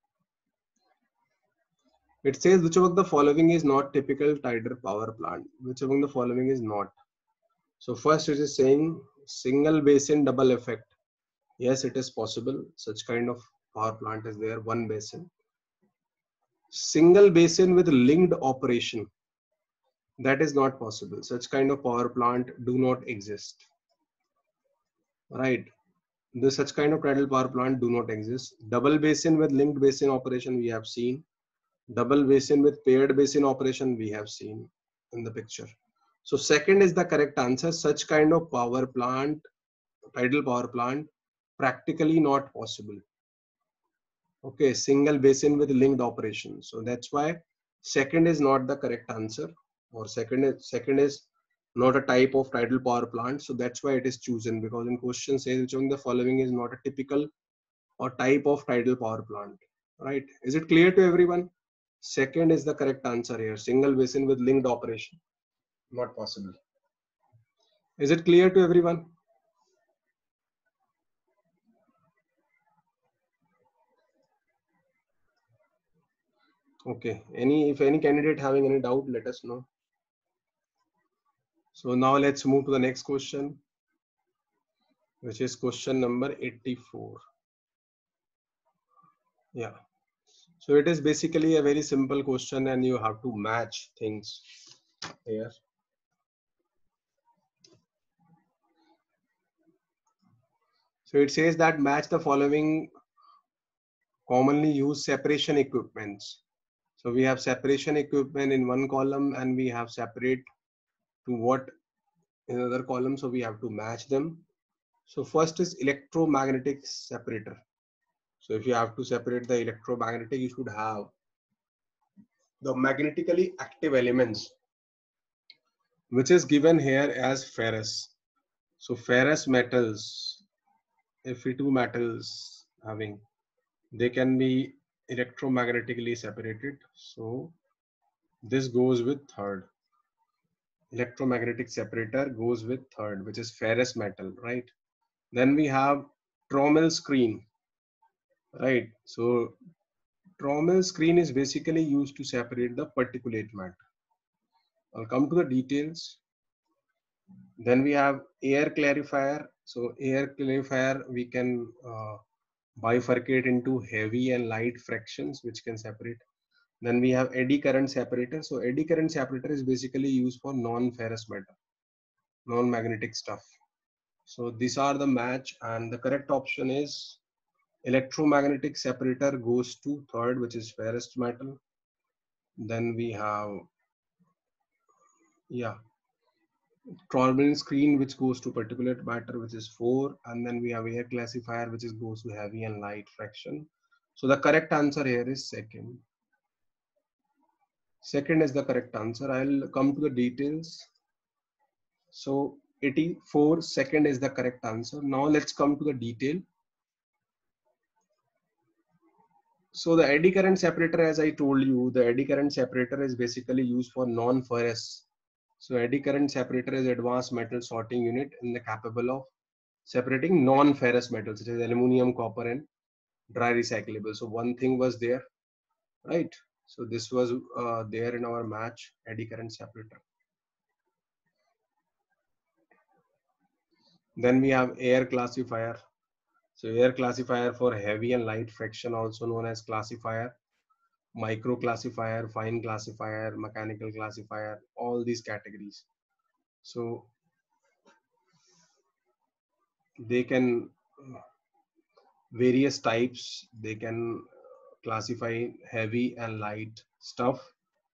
It says which of the following is not typical tidal power plant? Which among the following is not? So first it is saying single basin double effect. Yes, it is possible. Such kind of power plant is there, one basin. Single basin with linked operation. That is not possible. Such kind of power plant do not exist. Right. Such kind of tidal power plant do not exist. Double basin with linked basin operation we have seen. Double basin with paired basin operation we have seen in the picture. So second is the correct answer. Such kind of power plant, tidal power plant, practically not possible. Okay, single basin with linked operation. So that's why second is not the correct answer, or second is not a type of tidal power plant. So that's why it is chosen, because in question says which of the following is not a typical or type of tidal power plant. Right? Is it clear to everyone? Second is the correct answer here. Single basin with linked operation. Not possible. Is it clear to everyone? Okay. If any candidate having any doubt, let us know. So now let's move to the next question, which is question number 84. Yeah. So it is basically a very simple question, and you have to match things here. So it says that match the following commonly used separation equipments. So we have separation equipment in one column, and we have separate to what in another column. So we have to match them. So first is electromagnetic separator. So if you have to separate the electromagnetic, you should have the magnetically active elements, which is given here as ferrous. So ferrous metals, Fe2 metals having, they can be electromagnetically separated. So this goes with third. Electromagnetic separator goes with third, which is ferrous metal, right? Then we have trommel screen, right? So trommel screen is basically used to separate the particulate matter. I'll come to the details. Then we have air clarifier. So air clarifier, we can bifurcate into heavy and light fractions, which can separate. Then we have eddy current separator. So eddy current separator is basically used for non-ferrous metal, non-magnetic stuff. So these are the match, and the correct option is electromagnetic separator goes to third, which is ferrous metal. Then we have, yeah, trommel screen, which goes to particulate matter, which is 4, and then we have air classifier, which is goes to heavy and light fraction. So the correct answer here is second. Second is the correct answer. I'll come to the details. So 84, second is the correct answer. Now let's come to the detail. So the eddy current separator, as I told you, the eddy current separator is basically used for non-ferrous. So eddy current separator is advanced metal sorting unit and the capable of separating non-ferrous metals such as aluminum, copper, and dry recyclable. So one thing was there, right? So this was there in our match, eddy current separator. Then we have air classifier. So air classifier for heavy and light fraction, also known as classifier, micro classifier, fine classifier, mechanical classifier, all these categories. So they can various types, they can classify heavy and light stuff.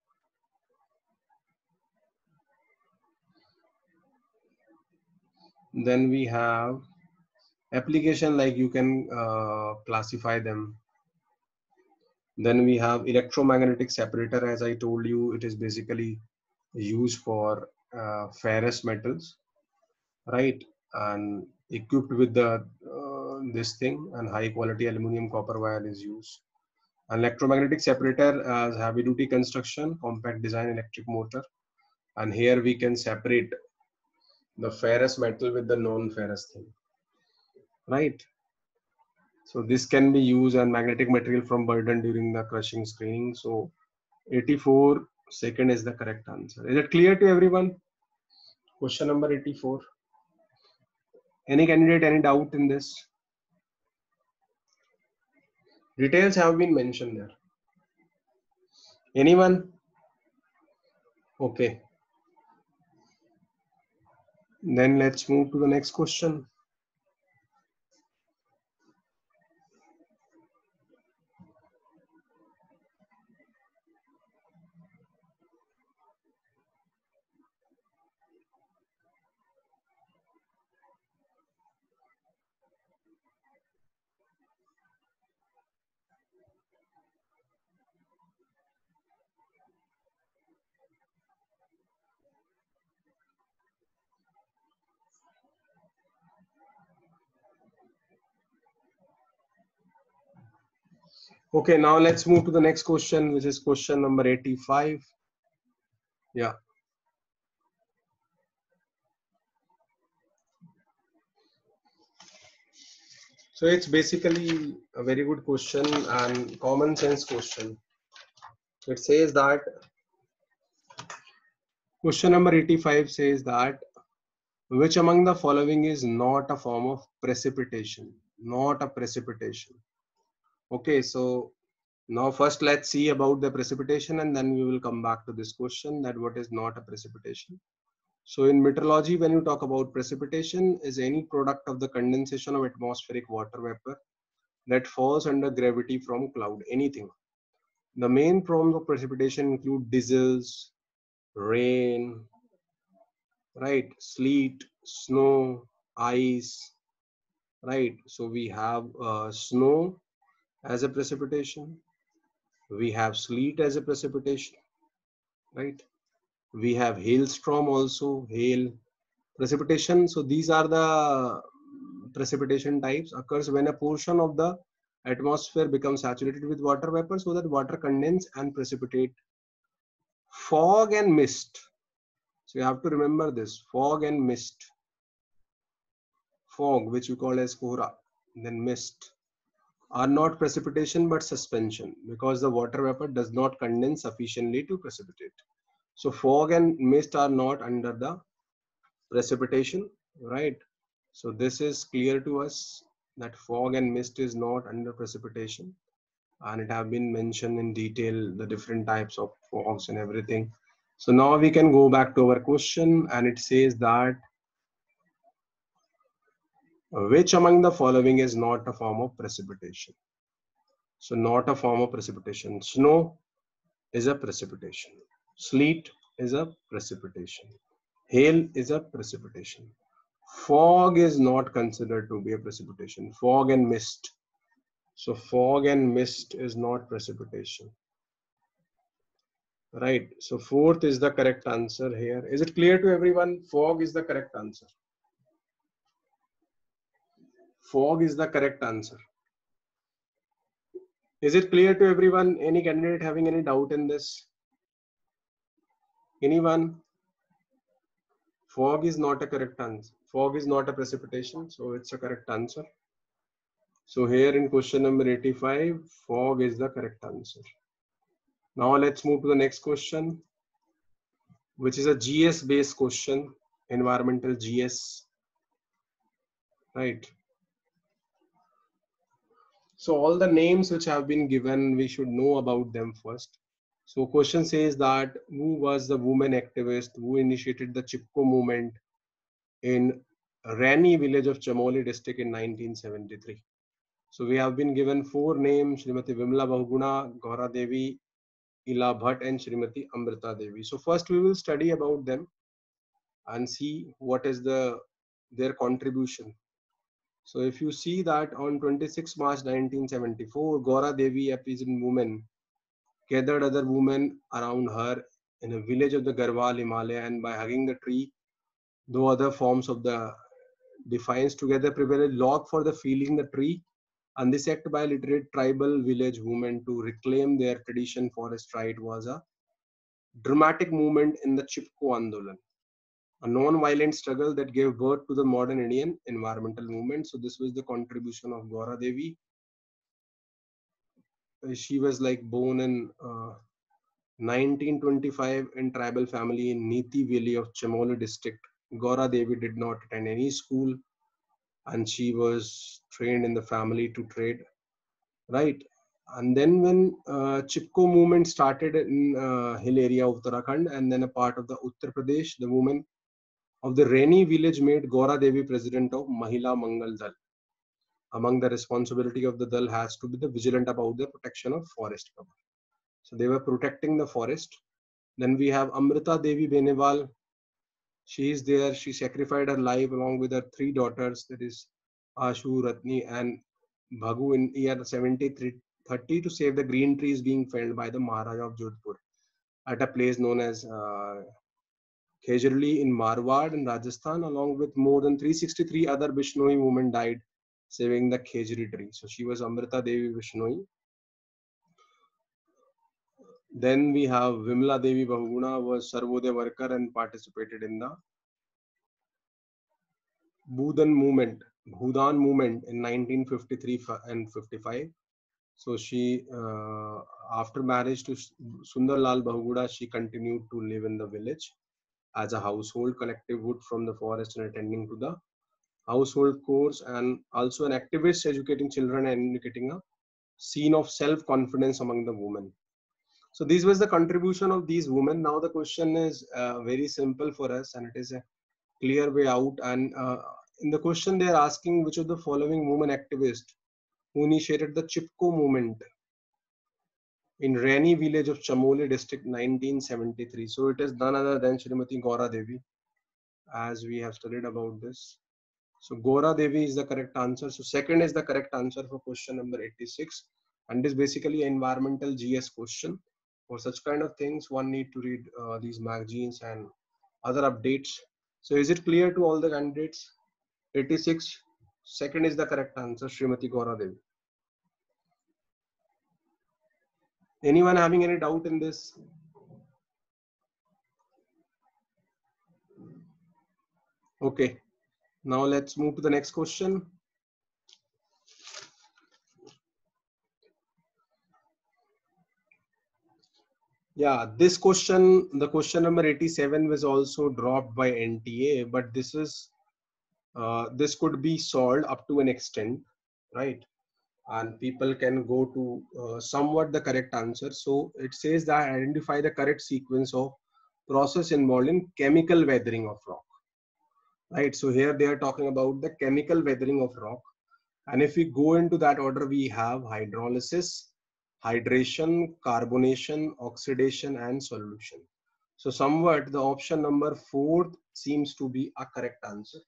Then we have application, like you can classify them. Then we have electromagnetic separator. As I told you, it is basically used for ferrous metals, right? And equipped with the this thing, and high quality aluminum copper wire is used. An electromagnetic separator as heavy duty construction, compact design, electric motor, and here we can separate the ferrous metal with the non-ferrous thing, right? So this can be used and magnetic material from burden during the crushing screening. So 84, second is the correct answer. Is it clear to everyone? Question number 84. Any candidate, any doubt in this? Details have been mentioned there. Anyone? Okay. Then let's move to the next question. Okay, now let's move to the next question, which is question number 85. Yeah. So it's basically a very good question and common sense question. It says that question number 85 says that which among the following is not a form of precipitation? Not a precipitation. Okay, so now first let's see about the precipitation, and then we will come back to this question, that what is not a precipitation. So in meteorology, when you talk about precipitation, is any product of the condensation of atmospheric water vapor that falls under gravity from cloud, anything. The main forms of precipitation include drizzles, rain, right, sleet, snow, ice, right? So we have snow, as a precipitation. We have sleet as a precipitation, right? We have hailstorm also, hail, precipitation. So these are the precipitation types occurs when a portion of the atmosphere becomes saturated with water vapor so that water condense and precipitate. Fog and mist. So you have to remember this, fog and mist. Fog, which we call as kohra, then mist, are not precipitation but suspension because the water vapor does not condense sufficiently to precipitate. So fog and mist are not under the precipitation, right? So this is clear to us that fog and mist is not under precipitation, and it have been mentioned in detail the different types of fogs and everything. So now we can go back to our question, and it says that which among the following is not a form of precipitation? So not a form of precipitation. Snow is a precipitation. Sleet is a precipitation. Hail is a precipitation. Fog is not considered to be a precipitation. Fog and mist. So fog and mist is not precipitation. Right. So fourth is the correct answer here. Is it clear to everyone? Fog is the correct answer. Fog is the correct answer. Is it clear to everyone? Any candidate having any doubt in this? Anyone? Fog is not a correct answer. Fog is not a precipitation, so it's a correct answer. So here in question number 85, fog is the correct answer. Now let's move to the next question, which is a GS based question, environmental GS, right? So all the names which have been given, we should know about them first. So question says that who was the woman activist who initiated the Chipko movement in Rani village of Chamoli district in 1973. So we have been given four names: Srimati Vimla Bahuguna, Gaura Devi, Ila Bhatt, and Srimati Amrita Devi. So first we will study about them and see what is their contribution. So if you see that on 26 March 1974, Gaura Devi, a peasant woman, gathered other women around her in a village of the Garhwal Himalaya, and by hugging the tree, though other forms of the defiance together prevailed, log for the feeling the tree, and this act by literate tribal village women to reclaim their tradition forest right was a dramatic movement in the Chipko Andolan, a non-violent struggle that gave birth to the modern Indian environmental movement. So this was the contribution of Gaura Devi. She was like born in 1925 in tribal family in Niti Valley of Chamoli district. Gaura Devi did not attend any school, and she was trained in the family to trade, right? And then when Chipko movement started in hill area of Uttarakhand and then a part of the Uttar Pradesh, the women of the Reni village made Gaura Devi president of Mahila Mangal Dal. Among the responsibility of the Dal has to be the vigilant about the protection of forest cover. So they were protecting the forest. Then we have Amrita Devi Benewal. She is there. She sacrificed her life along with her three daughters, that is Ashu, Ratni, and Bhagu, in year 1730 to save the green trees being felled by the Maharaja of Jodhpur at a place known as Khejrli in Marwar in Rajasthan, along with more than 363 other Bishnoi women died saving the Khejri tree. So she was Amrita Devi Bishnoi. Then we have Vimla Devi Bahuguna, was Sarvodaya worker and participated in the Bhudan movement in 1953 and 55. So she, after marriage to Sundar Lal Bahuguda, she continued to live in the village as a household, collecting wood from the forest and attending to the household chores, and also an activist educating children and indicating a scene of self-confidence among the women. So this was the contribution of these women. Now the question is very simple for us, and it is a clear way out. And in the question, they are asking which of the following women activists who initiated the Chipko movement in Rani village of Chamoli district 1973. So it is none other than Srimati Gaura Devi, as we have studied about this. So Gaura Devi is the correct answer. So second is the correct answer for question number 86. And this is basically an environmental GS question. For such kind of things, one need to read these magazines and other updates. So is it clear to all the candidates? 86 second is the correct answer, Srimati Gaura Devi. Anyone having any doubt in this? Okay, now let's move to the next question. Yeah, this question, the question number 87 was also dropped by NTA, but this could be solved up to an extent, right? And people can go to somewhat the correct answer. So it says that identify the correct sequence of process involved in chemical weathering of rock, right? So here they are talking about the chemical weathering of rock. And if we go into that order, we have hydrolysis, hydration, carbonation, oxidation, and solution. So somewhat the option number 4 seems to be a correct answer.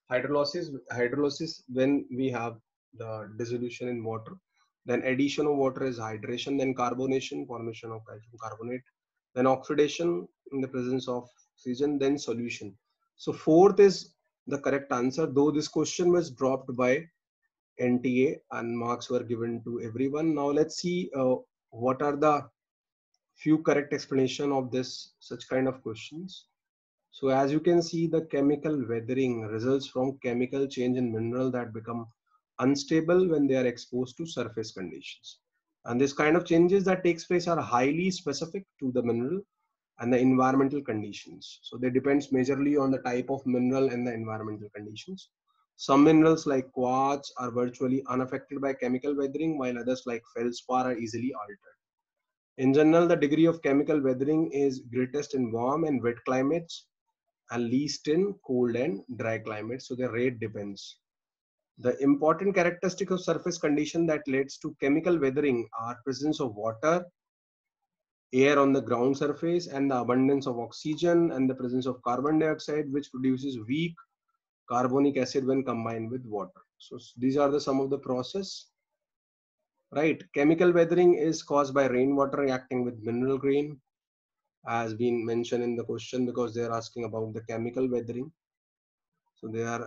Hydrolysis when we have the dissolution in water, then addition of water is hydration, then carbonation, formation of calcium carbonate, then oxidation in the presence of oxygen, then solution. So fourth is the correct answer, though this question was dropped by NTA and marks were given to everyone. Now let's see what are the few correct explanation of this such kind of questions. So as you can see, the chemical weathering results from chemical change in mineral that become unstable when they are exposed to surface conditions. And this kind of changes that takes place are highly specific to the mineral and the environmental conditions. So they depends majorly on the type of mineral and the environmental conditions. Some minerals like quartz are virtually unaffected by chemical weathering, while others like feldspar are easily altered. In general, the degree of chemical weathering is greatest in warm and wet climates and least in cold and dry climates. So the rate depends. The important characteristic of surface condition that leads to chemical weathering are presence of water, air on the ground surface, and the abundance of oxygen, and the presence of carbon dioxide, which produces weak carbonic acid when combined with water. So these are the some of the process, right? Chemical weathering is caused by rainwater reacting with mineral grain, as been mentioned in the question, because they are asking about the chemical weathering. So they are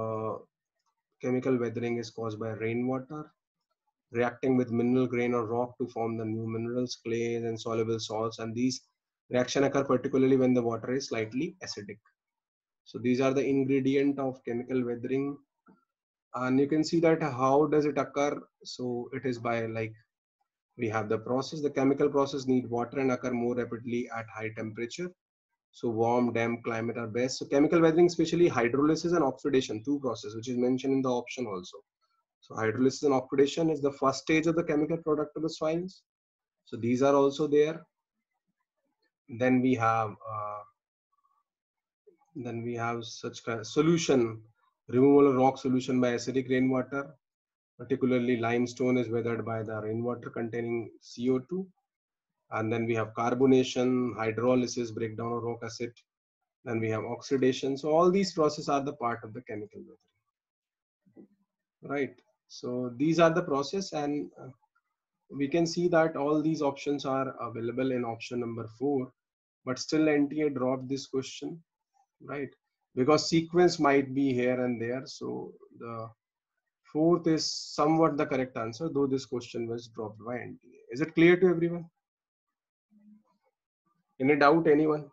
chemical weathering is caused by rainwater reacting with mineral grain or rock to form the new minerals, clays, and soluble salts. And these reaction occur particularly when the water is slightly acidic. So these are the ingredient of chemical weathering. And you can see that how does it occur? So it is by like we have the process. The chemical process need water and occur more rapidly at high temperature. So warm, damp climate are best. So chemical weathering, especially hydrolysis and oxidation, two processes, which is mentioned in the option also. So hydrolysis and oxidation is the first stage of the chemical product of the soils. So these are also there. Then we have such kind of solution, removal of rock solution by acidic rainwater. Particularly limestone is weathered by the rainwater containing CO2. And then we have carbonation, hydrolysis, breakdown of rock acid. Then we have oxidation. So all these processes are the part of the chemical weathering, right? So these are the process, and we can see that all these options are available in option number 4, but still NTA dropped this question, right? Because sequence might be here and there. So the fourth is somewhat the correct answer, though this question was dropped by NTA. Is it clear to everyone? Any doubt, anyone?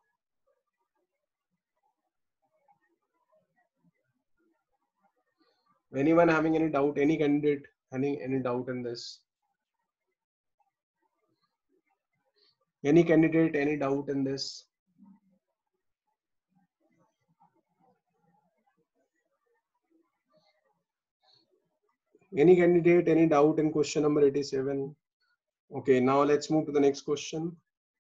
Anyone having any doubt? Any candidate having any doubt in this? Any candidate, any doubt in this? Any candidate, any doubt in question number 87? Okay, now let's move to the next question.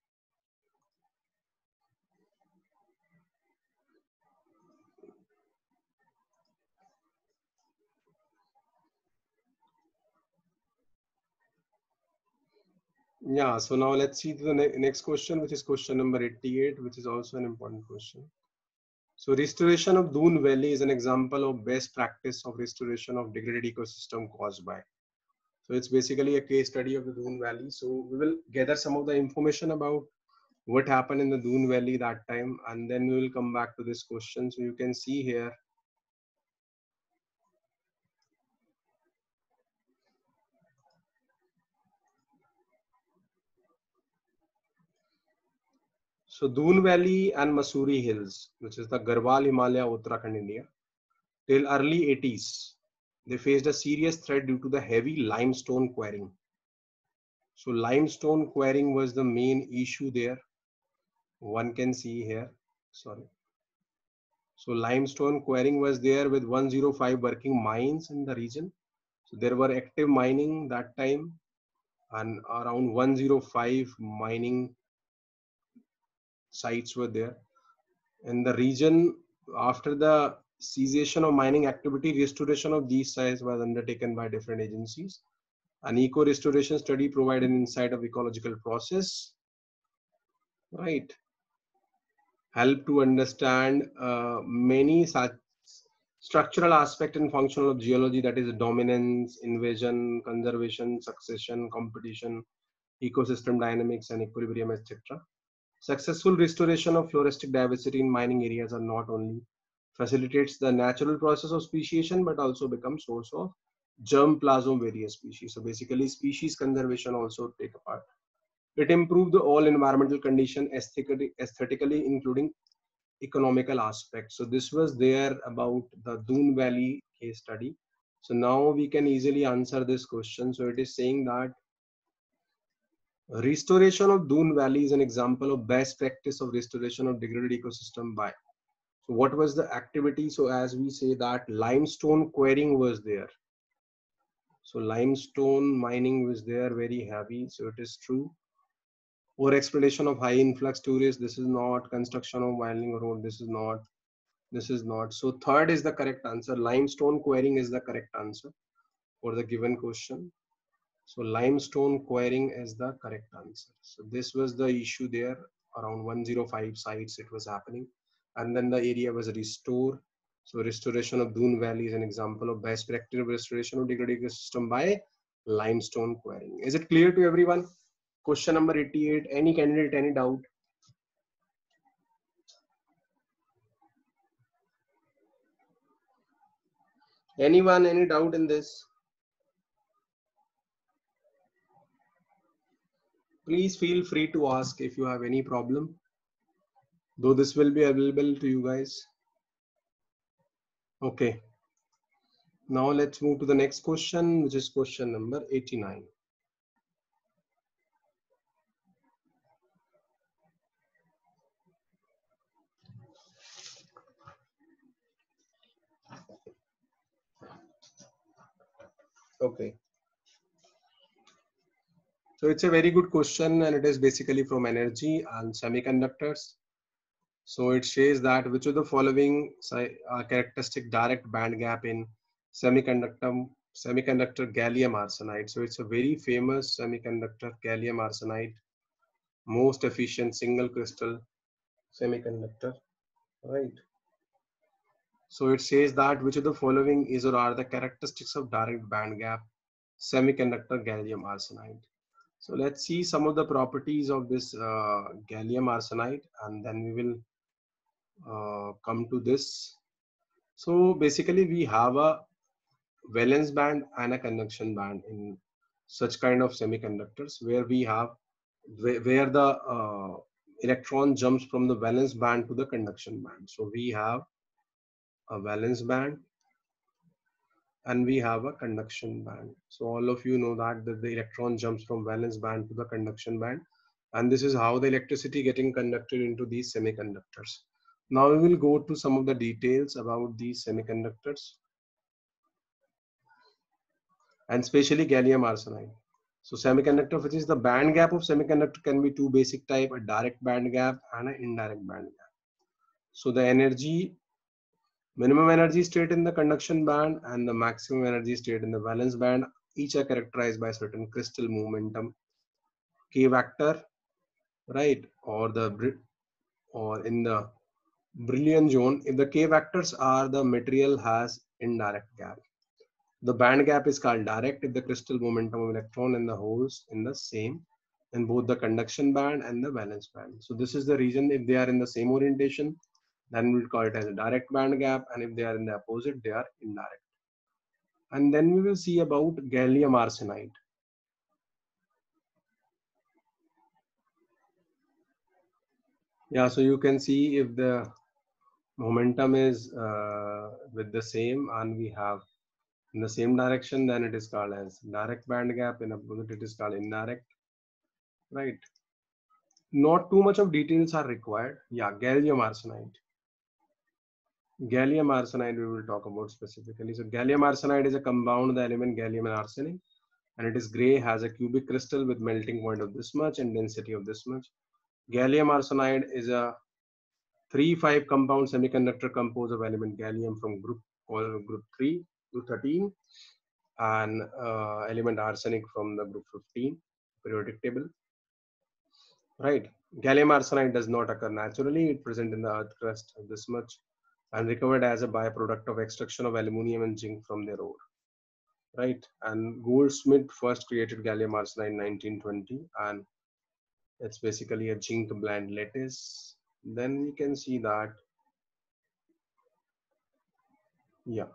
Yeah, so now let's see the next question, which is question number 88, which is also an important question. So restoration of Doon Valley is an example of best practice of restoration of degraded ecosystem caused by. So it's basically a case study of the Doon Valley. So we will gather some of the information about what happened in the Doon Valley that time, and then we will come back to this question. So you can see here. So Doon Valley and Mussoorie Hills, which is the Garhwal Himalaya, Uttarakhand, India, till early 80s, they faced a serious threat due to the heavy limestone quarrying. So limestone quarrying was the main issue there. One can see here. Sorry. So limestone quarrying was there with 105 working mines in the region. So there were active mining that time, and around 105 mining sites were there. In the region, after the cessation of mining activity, restoration of these sites was undertaken by different agencies. An eco-restoration study provided an insight of ecological process, right? Help to understand many such structural aspect and functional of geology, that is dominance, invasion, conservation, succession, competition, ecosystem dynamics and equilibrium, etc. Successful restoration of floristic diversity in mining areas are not only facilitates the natural process of speciation but also becomes source of germplasm of various species. So basically species conservation also take a part. It improved the all environmental condition aesthetically, including economical aspects. So this was there about the Doon Valley case study. So now we can easily answer this question. So it is saying that restoration of Doon Valley is an example of best practice of restoration of degraded ecosystem by. So what was the activity? So as we say that limestone quarrying was there. So limestone mining was there, very heavy. So it is true. Or exploitation of high influx tourists. This is not. Construction of winding road. This is not. This is not. So third is the correct answer. Limestone quarrying is the correct answer for the given question. So limestone quarrying is the correct answer. So this was the issue there. Around 105 sites it was happening. And then the area was restored. So restoration of Doon Valley is an example of best practice of restoration of degraded ecosystem by limestone quarrying. Is it clear to everyone? Question number 88. Any candidate, any doubt? Anyone, any doubt in this? Please feel free to ask if you have any problem, though this will be available to you guys. Okay. Now let's move to the next question, which is question number 89. Okay. So it's a very good question, and it is basically from energy and semiconductors. So it says that which of the following characteristic direct band gap in semiconductor gallium arsenide. So it's a very famous semiconductor, gallium arsenide, most efficient single crystal semiconductor, right? So it says that which of the following is or are the characteristics of direct band gap semiconductor gallium arsenide. So let's see some of the properties of this gallium arsenide, and then we will come to this. So basically we have a valence band and a conduction band in such kind of semiconductors, where we have where the electron jumps from the valence band to the conduction band. So we have a valence band and we have a conduction band. So all of you know that the electron jumps from valence band to the conduction band, and this is how the electricity getting conducted into these semiconductors. Now we will go to some of the details about these semiconductors, and especially gallium arsenide. So semiconductor, which is the band gap of semiconductor, can be two basic type: a direct band gap and an indirect band gap. So the energy, minimum energy state in the conduction band and the maximum energy state in the valence band, each are characterized by certain crystal momentum K vector, right? Or in the Brillouin zone, if the K vectors are, the material has indirect gap. The band gap is called direct if the crystal momentum of electron and the holes in the same in both the conduction band and the valence band. So this is the reason if they are in the same orientation, then we'll call it as a direct band gap, and if they are in the opposite, they are indirect. And then we will see about gallium arsenide. Yeah, so you can see if the momentum is with the same and we have in the same direction, then it is called as direct band gap. In opposite, it is called indirect, right? Not too much of details are required. Yeah, gallium arsenide. Gallium arsenide we will talk about specifically. So gallium arsenide is a compound of the element gallium and arsenic, and it is gray, has a cubic crystal with melting point of this much and density of this much. Gallium arsenide is a 3,5 compound semiconductor composed of element gallium from group 3 to 13 and element arsenic from the group 15 periodic table. Right. Gallium arsenide does not occur naturally. It present in the earth crust this much and recovered as a byproduct of extraction of aluminum and zinc from their ore. Right. And Goldsmith first created gallium arsenide in 1920, and it's basically a zinc blend lattice. Then we can see that, yeah.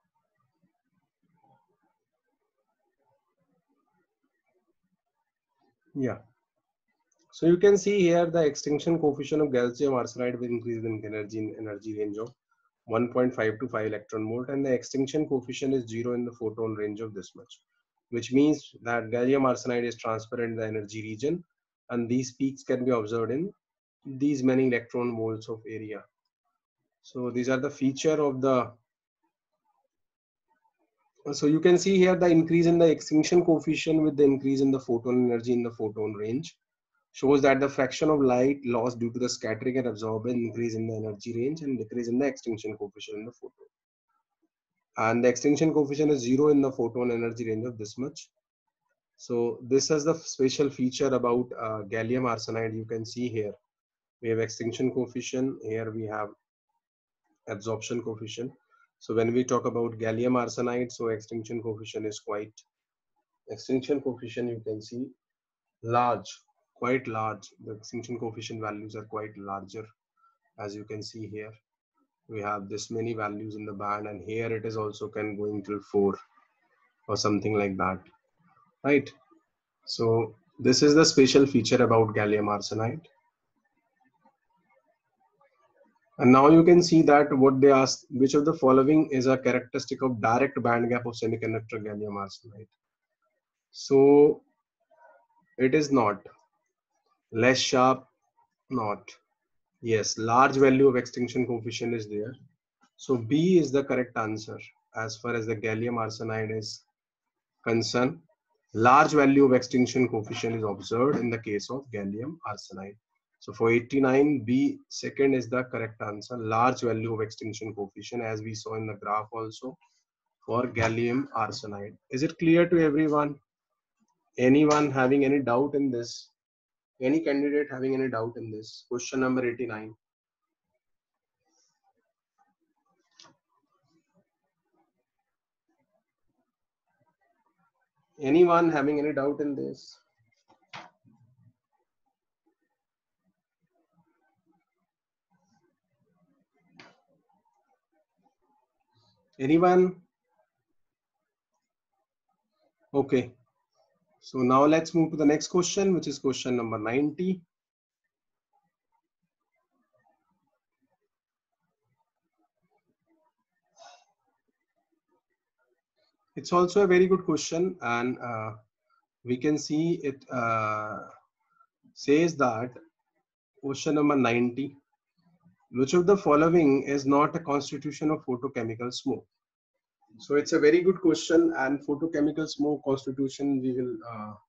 Yeah. So you can see here the extinction coefficient of gallium arsenide will increase in energy range of 1.5 to 5 electron volt, and the extinction coefficient is 0 in the photon range of this much, which means that gallium arsenide is transparent in the energy region, and these peaks can be observed in these many electron volts of area. So these are the feature of the. So you can see here the increase in the extinction coefficient with the increase in the photon energy in the photon range shows that the fraction of light lost due to the scattering and absorption increase in the energy range and decrease in the extinction coefficient in the photon. And the extinction coefficient is 0 in the photon energy range of this much. So this is the special feature about gallium arsenide. You can see here we have extinction coefficient, here we have absorption coefficient. So when we talk about gallium arsenide, so extinction coefficient is extinction coefficient you can see large, quite large. The extinction coefficient values are quite larger, as you can see here. We have this many values in the band, and here it is also can going till 4 or something like that, right? So this is the special feature about gallium arsenide. And now you can see that what they asked, which of the following is a characteristic of direct band gap of semiconductor gallium arsenide? So it is not. Less sharp, not. Yes, large value of extinction coefficient is there. So B is the correct answer as far as the gallium arsenide is concerned. Large value of extinction coefficient is observed in the case of gallium arsenide. So for 89, B second is the correct answer. Large value of extinction coefficient, as we saw in the graph also for gallium arsenide. Is it clear to everyone? Anyone having any doubt in this? Any candidate having any doubt in this? Question number 89. Anyone having any doubt in this? Anyone? Okay. So now let's move to the next question, which is question number 90. It's also a very good question, and we can see it says that question number 90, which of the following is not a constitution of photochemical smoke? So it's a very good question, and photochemical smoke constitution, we will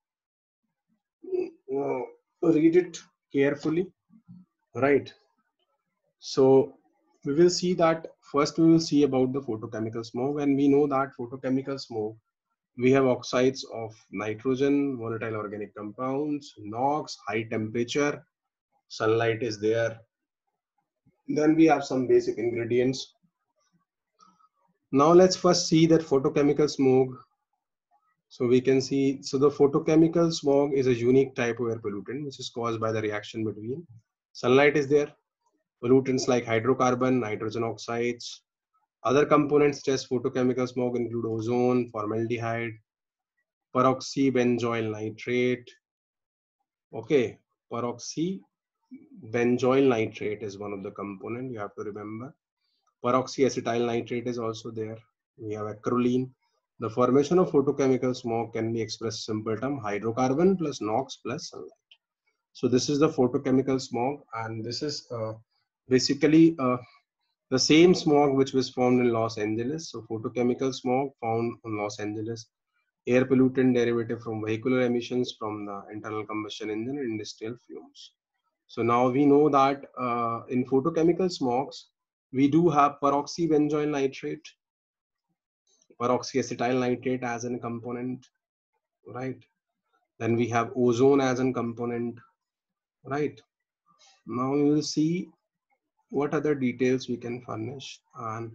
read it carefully, right? So we will see that first we will see about the photochemical smoke, and we know that photochemical smoke, we have oxides of nitrogen, volatile organic compounds, NOx, high temperature, sunlight is there. Then we have some basic ingredients Now let's first see that photochemical smog. So we can see, so the photochemical smog is a unique type of air pollutant which is caused by the reaction between sunlight is there, pollutants like hydrocarbon, nitrogen oxides. Other components such as photochemical smog include ozone, formaldehyde, peroxybenzoyl nitrate. Okay, peroxybenzoyl nitrate is one of the component you have to remember. Peroxyacetyl nitrate is also there. We have acrolein. The formation of photochemical smoke can be expressed simple term hydrocarbon plus NOx plus sunlight. So this is the photochemical smog, and this is basically the same smog which was formed in Los Angeles. So photochemical smog found in Los Angeles, air pollutant derivative from vehicular emissions from the internal combustion engine and industrial fumes. So now we know that in photochemical smogs, we do have peroxybenzoyl nitrate, peroxyacetyl nitrate as a component, right? Then we have ozone as a component, right? Now we will see what other details we can furnish. And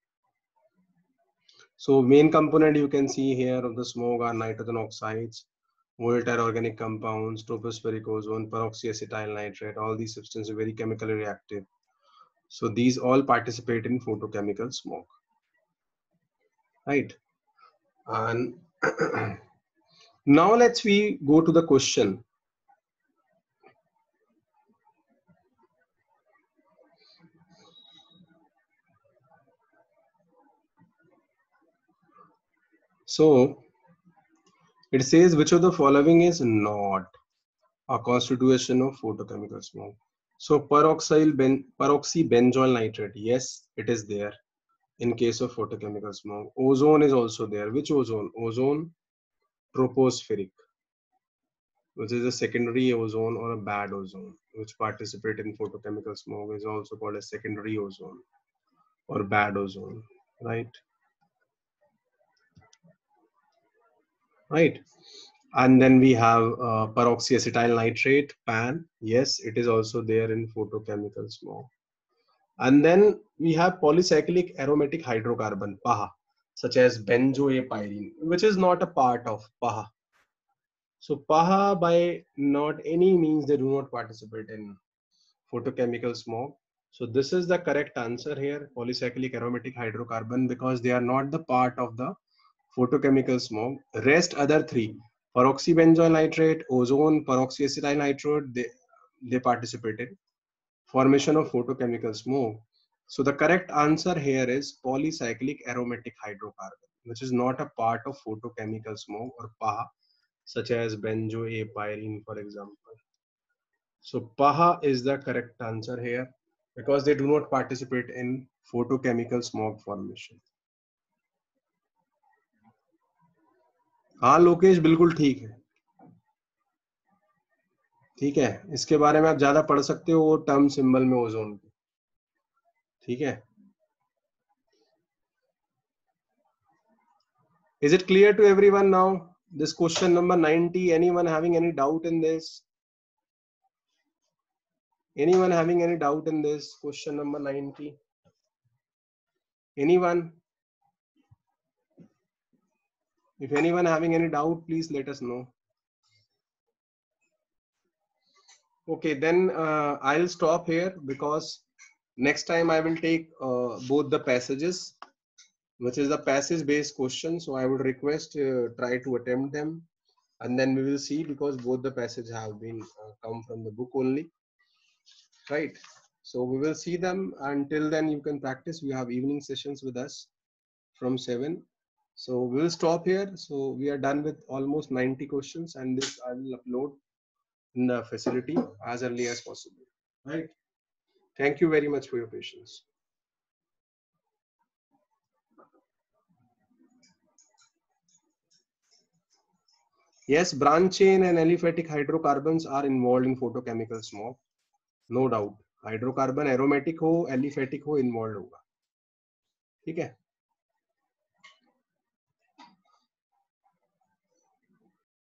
so main component you can see here of the smoke are nitrogen oxides, volatile organic compounds, tropospheric ozone, peroxyacetyl nitrate. All these substances are very chemically reactive. So these all participate in photochemical smoke, right? And now we go to the question. So it says which of the following is not a constitution of photochemical smoke. So peroxybenzoyl nitrate, yes, it is there in case of photochemical smoke. Ozone is also there. Which ozone? Ozone tropospheric, which is a secondary ozone or a bad ozone, which participate in photochemical smoke, is also called a secondary ozone or bad ozone, right? Right. And then we have peroxyacetyl nitrate, PAN. Yes, it is also there in photochemical smoke. And then we have polycyclic aromatic hydrocarbon, PAHA, such as benzoapyrene, which is not a part of PAHA. So PAHA by not any means they do not participate in photochemical smoke. So this is the correct answer here, polycyclic aromatic hydrocarbon, because they are not the part of the photochemical smoke. Rest other three, peroxybenzoyl nitrate, ozone, peroxyacetyl nitrate, they participated formation of photochemical smoke. So the correct answer here is polycyclic aromatic hydrocarbon, which is not a part of photochemical smoke or PAHA, such as benzoapyrene, for example. So PAHA is the correct answer here because they do not participate in photochemical smoke formation. हाँ लोकेश बिल्कुल ठीक है, ठीक है, इसके बारे में आप ज्यादा पढ़ सकते हो वो टर्म सिंबल में ओजोन के, ठीक है. Is it clear to everyone now? This question number 90. Anyone having any doubt in this? Anyone having any doubt in this question number 90? Anyone? If anyone having any doubt, please let us know. Okay, then I'll stop here because next time I will take both the passages, which is the passage based question. So I would request try to attempt them, and then we will see, because both the passages have been come from the book only, right? So we will see them. Until then you can practice. We have evening sessions with us from 7. So we will stop here. So we are done with almost 90 questions, and this I will upload in the facility as early as possible, right? Thank you very much for your patience. Yes, branch chain and aliphatic hydrocarbons are involved in photochemical smoke, no doubt. Hydrocarbon aromatic हो aliphatic हो involve होगा, ठीक है.